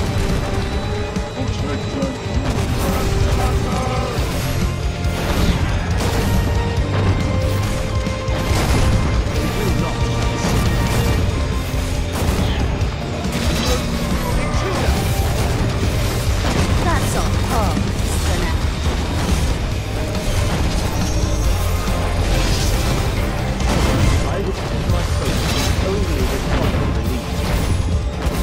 [SPEAKER 1] That's all pause for now.
[SPEAKER 3] I would keep my post only with proper relief.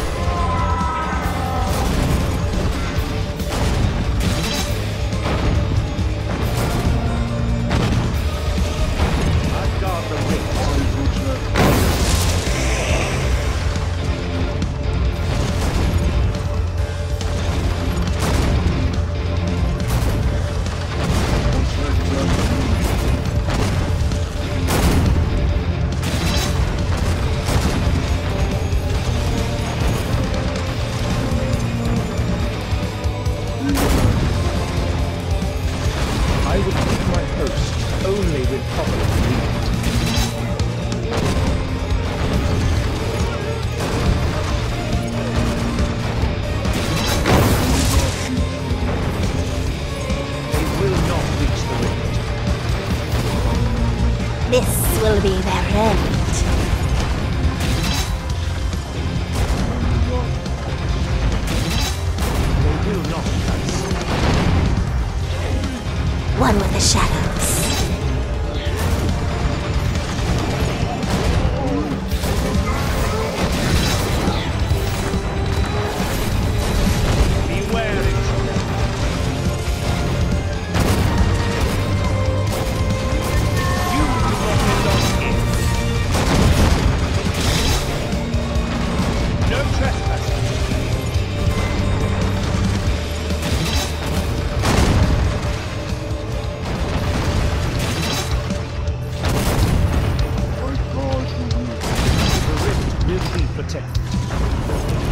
[SPEAKER 3] I guard the rift. I would keep my post only with proper relief. They will not reach the rift.
[SPEAKER 1] This will be their end.
[SPEAKER 3] They will not pass.
[SPEAKER 1] One with the shadows.
[SPEAKER 3] Beware it. You do not belong here. No trespassing. The rift will be protected.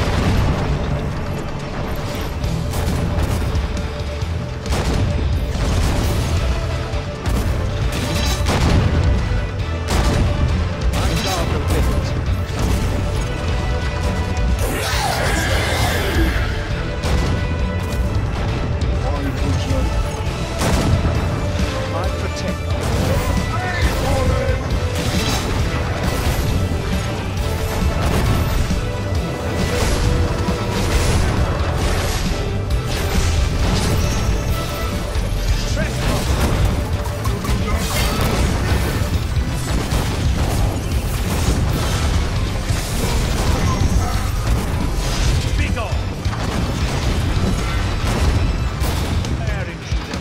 [SPEAKER 3] I guard the rift. I protect. Be gone. Fair intruder.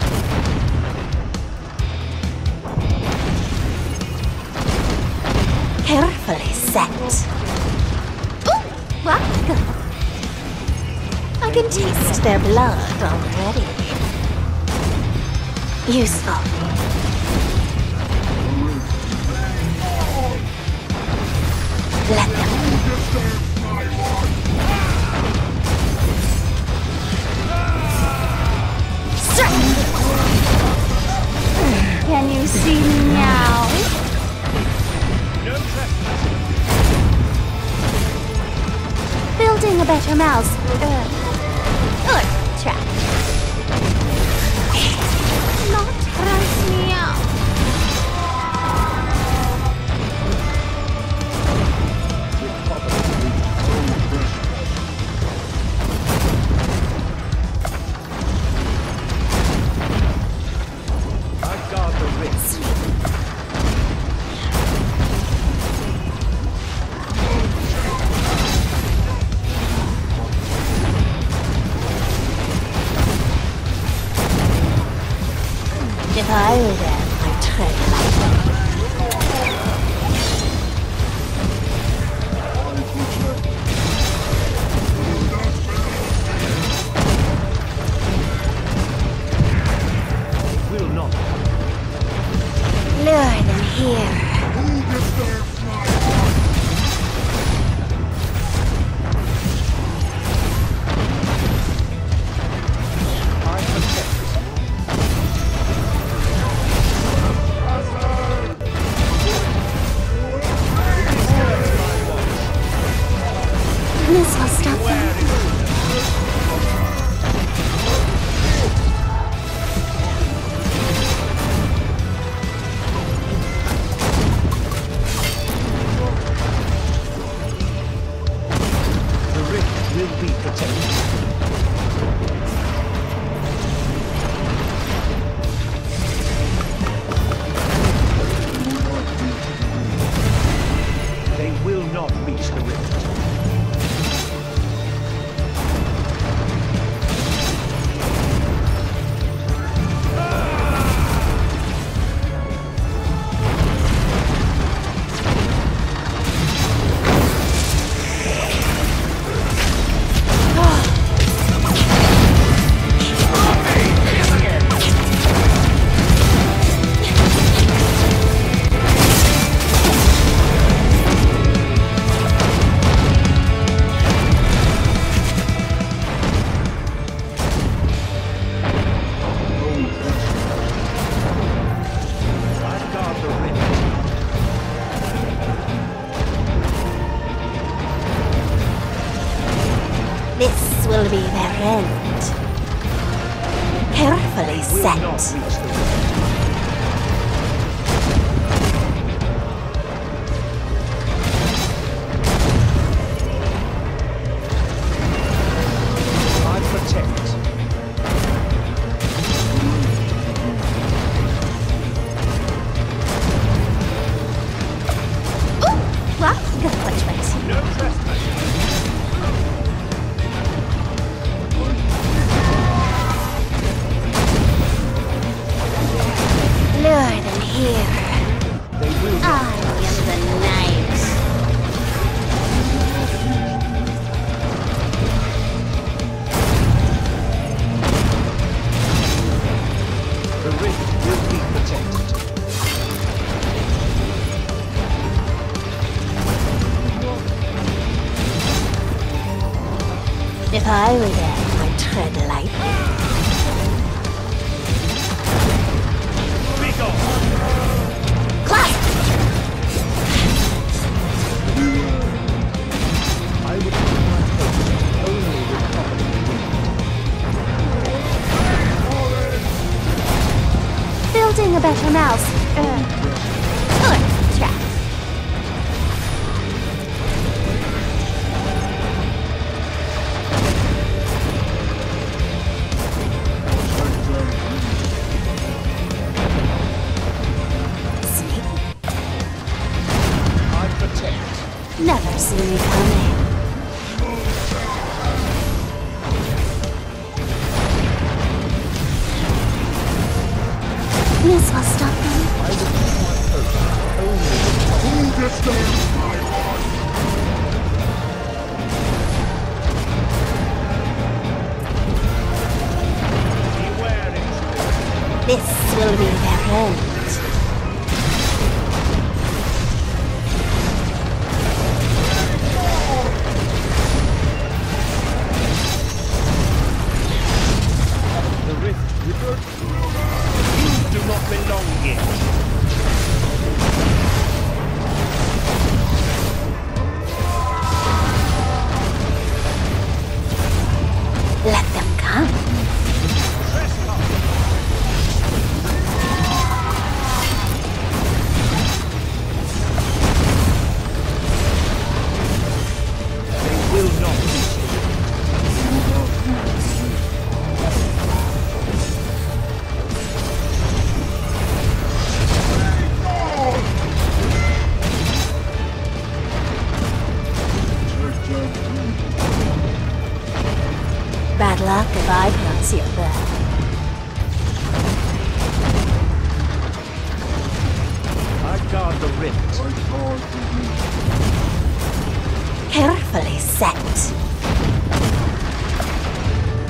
[SPEAKER 1] Carefully set. Ooh, well, good. I can taste their blood already. Useful. Let them. Strike! Can you see me now?
[SPEAKER 3] No trespassing.
[SPEAKER 1] Building a better mouse. Uh, or trap. Not price me out. If I were them, I'd tread lightly.
[SPEAKER 3] Will not.
[SPEAKER 1] Lure them here.
[SPEAKER 3] I protect.
[SPEAKER 1] This will stop them.
[SPEAKER 3] The rift will be protected. They will not reach the rift. I guard the rift.
[SPEAKER 1] This will be their end. Carefully
[SPEAKER 3] Will not
[SPEAKER 1] set.
[SPEAKER 3] reach the rift. I protect.
[SPEAKER 1] Ooh, well, gotta watch my team.
[SPEAKER 3] No trespassing.
[SPEAKER 1] Lure them here.
[SPEAKER 3] They will not.
[SPEAKER 1] I am the night.
[SPEAKER 3] The rift will be protected.
[SPEAKER 1] If I were them, I'd tread lightly.
[SPEAKER 3] Be gone.
[SPEAKER 1] Class!
[SPEAKER 3] I would put my post only with properly relieved.
[SPEAKER 1] Building a better mouse. Uh, or trap. Snake.
[SPEAKER 3] I protect.
[SPEAKER 1] Never see me coming. This will stop them.
[SPEAKER 3] I would put my post only with properly Beware it.
[SPEAKER 1] This will be their end.
[SPEAKER 3] The rift withered. You do not belong here.
[SPEAKER 1] Let them come.
[SPEAKER 3] They will not reach the rift.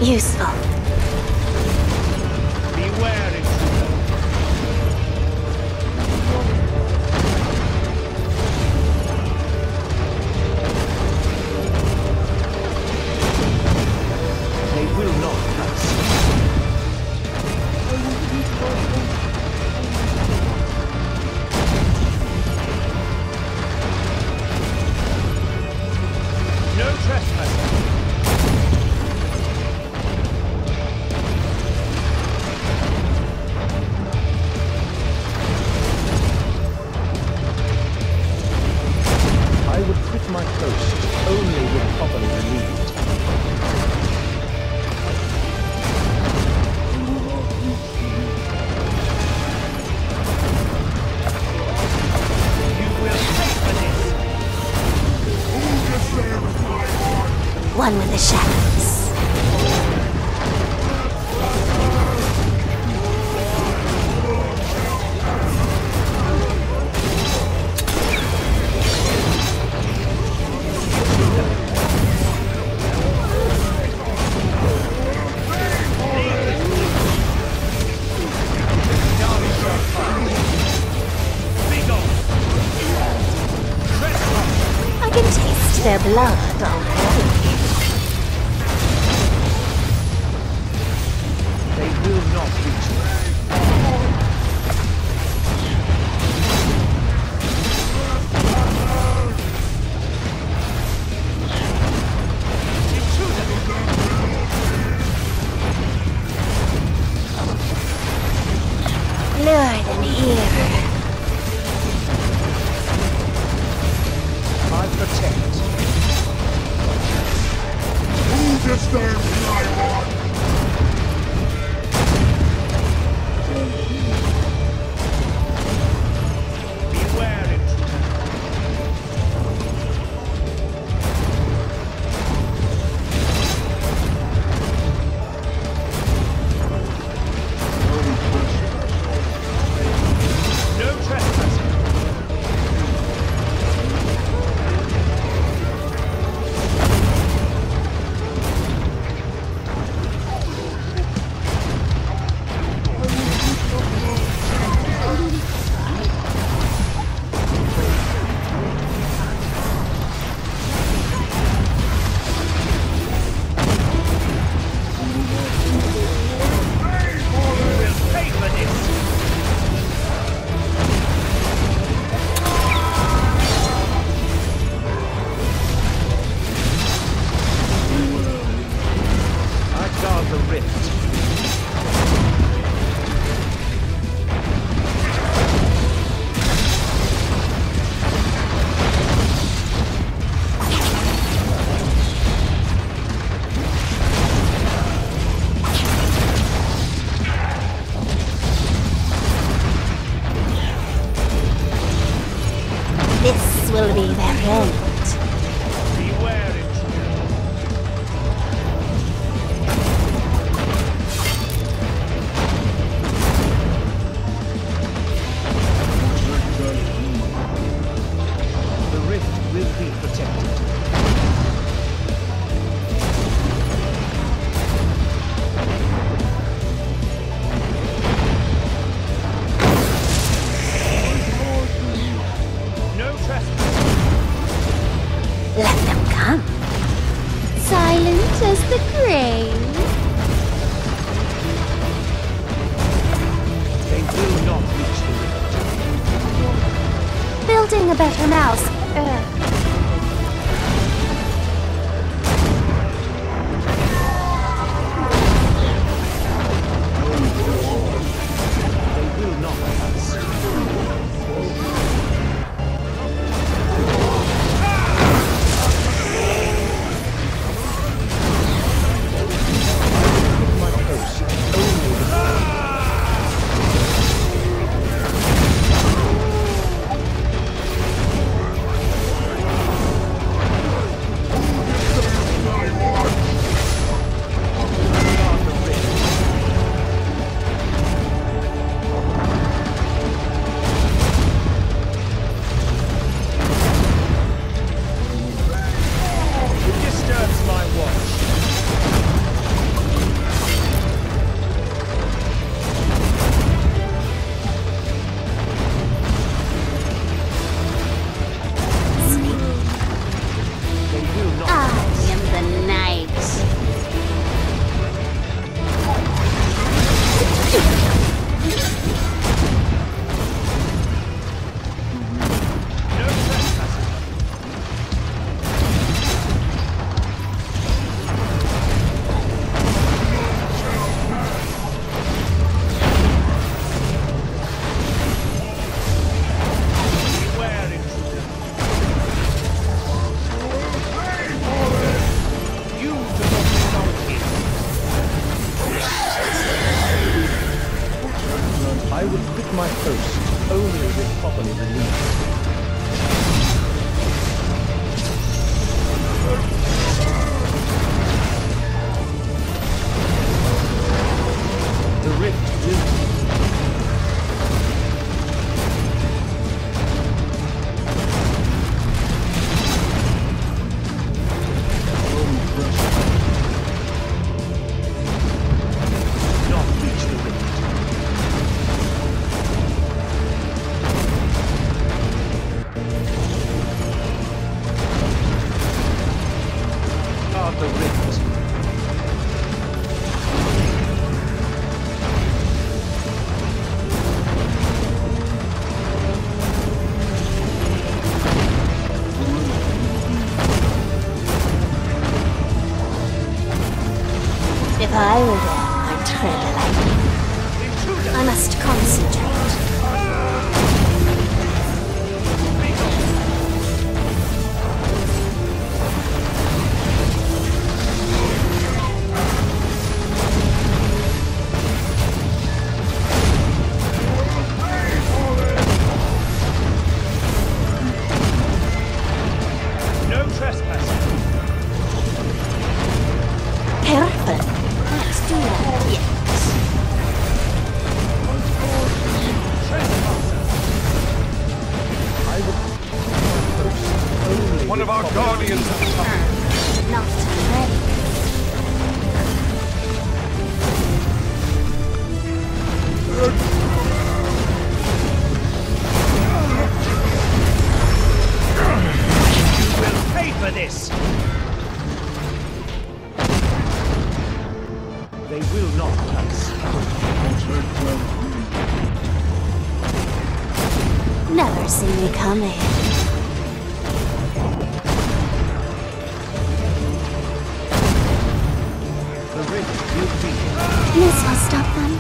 [SPEAKER 1] Useful.
[SPEAKER 3] Beware, intruder. They will not pass. No trespassing. I would quit my post only when properly relieved. You will pay for this.
[SPEAKER 1] One with the shadows. I can taste their blood already.
[SPEAKER 3] They will not reach me.
[SPEAKER 1] Lure them here.
[SPEAKER 3] I protect.
[SPEAKER 5] Who disturbs my heart?
[SPEAKER 3] Beware, intruder. No trespassing. We'll pay for this. I guard the rift.
[SPEAKER 1] This will be their end.
[SPEAKER 3] Beware, intruder. The rift will be protected. No trespassing.
[SPEAKER 1] Let them come. Silent as the grave.
[SPEAKER 3] They will not reach the rift.
[SPEAKER 1] Building a better mouse. Uh,
[SPEAKER 3] They will not pass. My post only with I would quit my post only with properly relieved. The rift will not reach the rift. Guard the rift.
[SPEAKER 1] If I were there, I'd tread lightly. I must concentrate.
[SPEAKER 3] No trespassing.
[SPEAKER 1] Careful. Let's do that yet.
[SPEAKER 3] I would quit my post only
[SPEAKER 5] One
[SPEAKER 3] with
[SPEAKER 5] of our
[SPEAKER 3] properly
[SPEAKER 5] guardians has come.
[SPEAKER 1] Not ready.
[SPEAKER 3] will pay for this. They will not pass.
[SPEAKER 1] Never see me coming.
[SPEAKER 3] The rift will be.
[SPEAKER 1] This will stop them.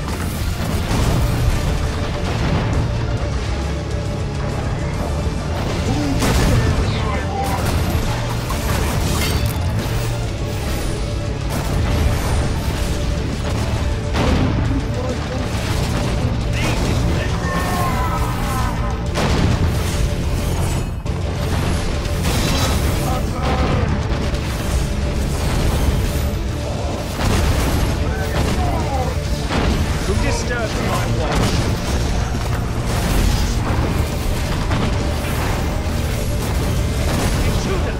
[SPEAKER 3] Who disturbs my watch? Intruder!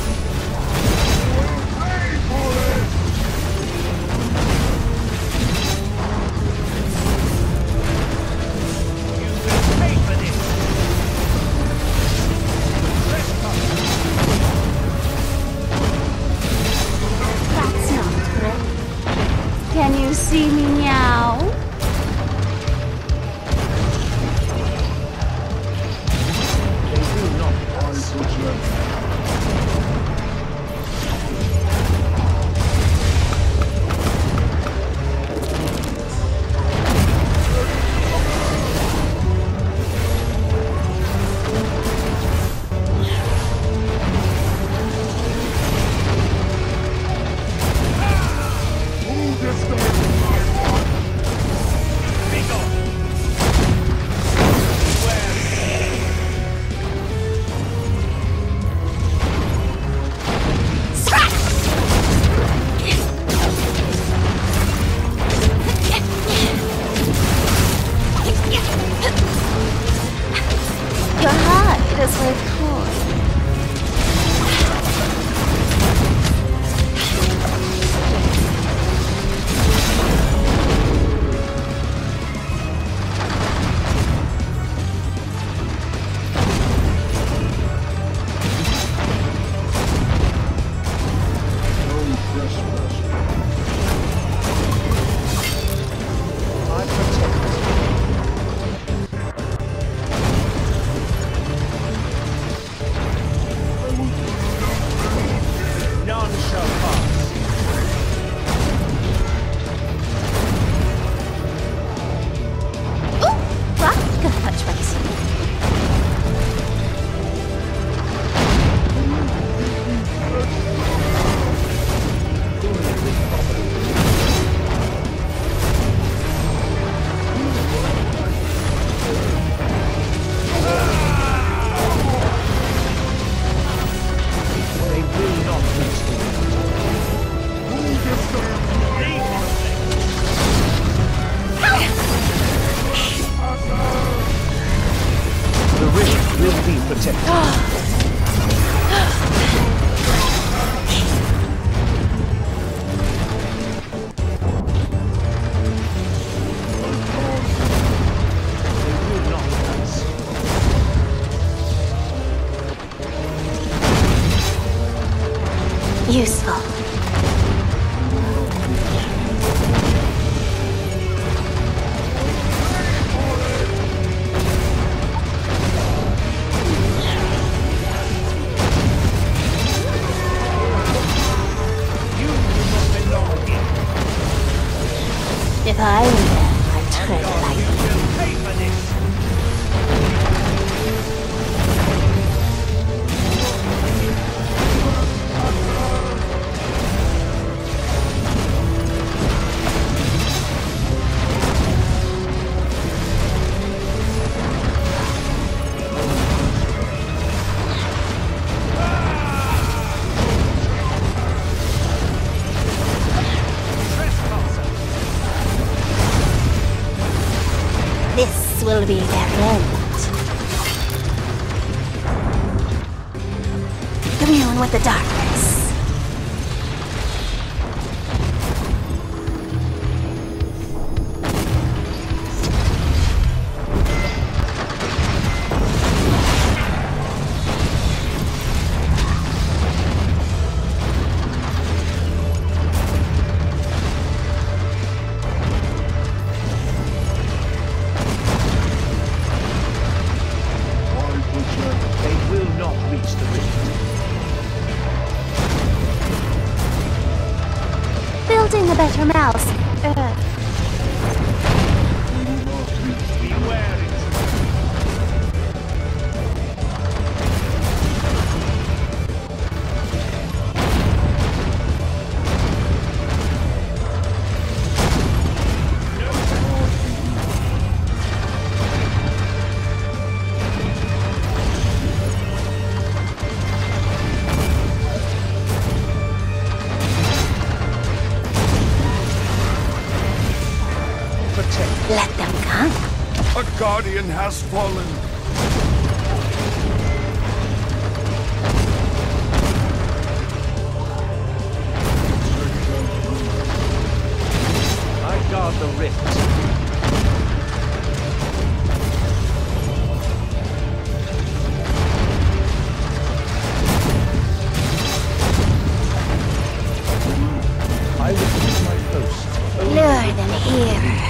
[SPEAKER 3] You will pay for this. Trespass.
[SPEAKER 1] That's not great. Can you see me now?
[SPEAKER 3] protected.
[SPEAKER 1] Useful. If I were there, I'd tread lightly. This will be their end. Commune with the darkness.
[SPEAKER 3] They will not reach the rift.
[SPEAKER 1] Building a better mouse. Uh,
[SPEAKER 3] Beware it.
[SPEAKER 1] let them come.
[SPEAKER 5] A guardian has fallen.
[SPEAKER 3] I guard the rift. I will keep my post.
[SPEAKER 1] Lure them here.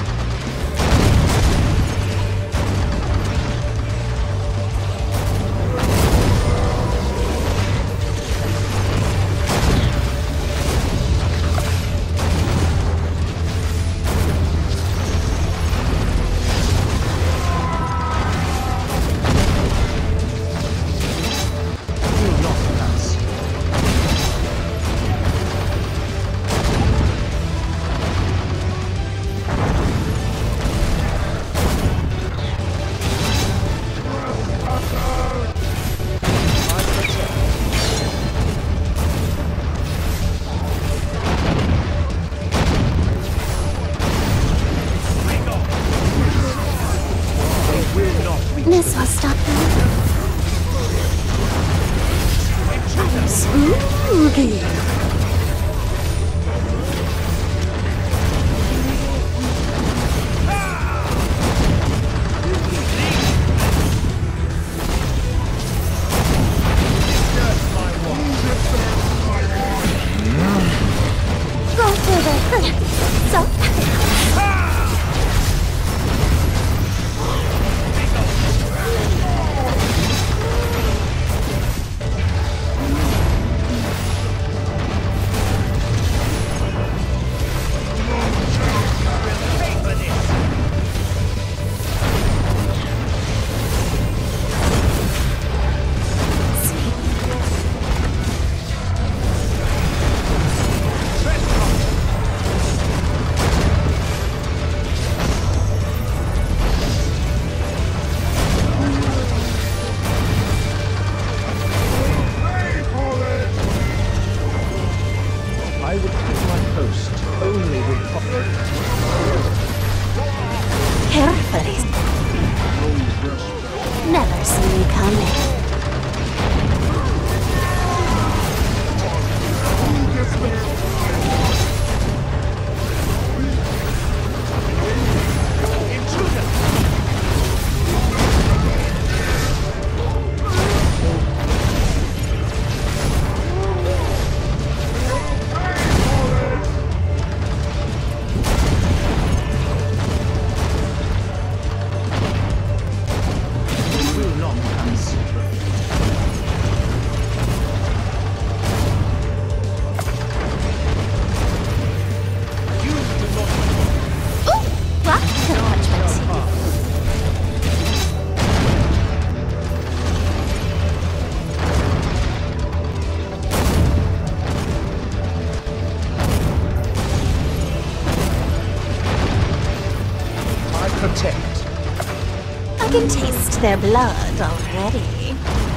[SPEAKER 1] This will stop them. I'm spooky. Go further. So.
[SPEAKER 3] I would keep my post only with proper.
[SPEAKER 1] Carefully. Never seen me coming.
[SPEAKER 3] Protect.
[SPEAKER 1] I can taste their blood already.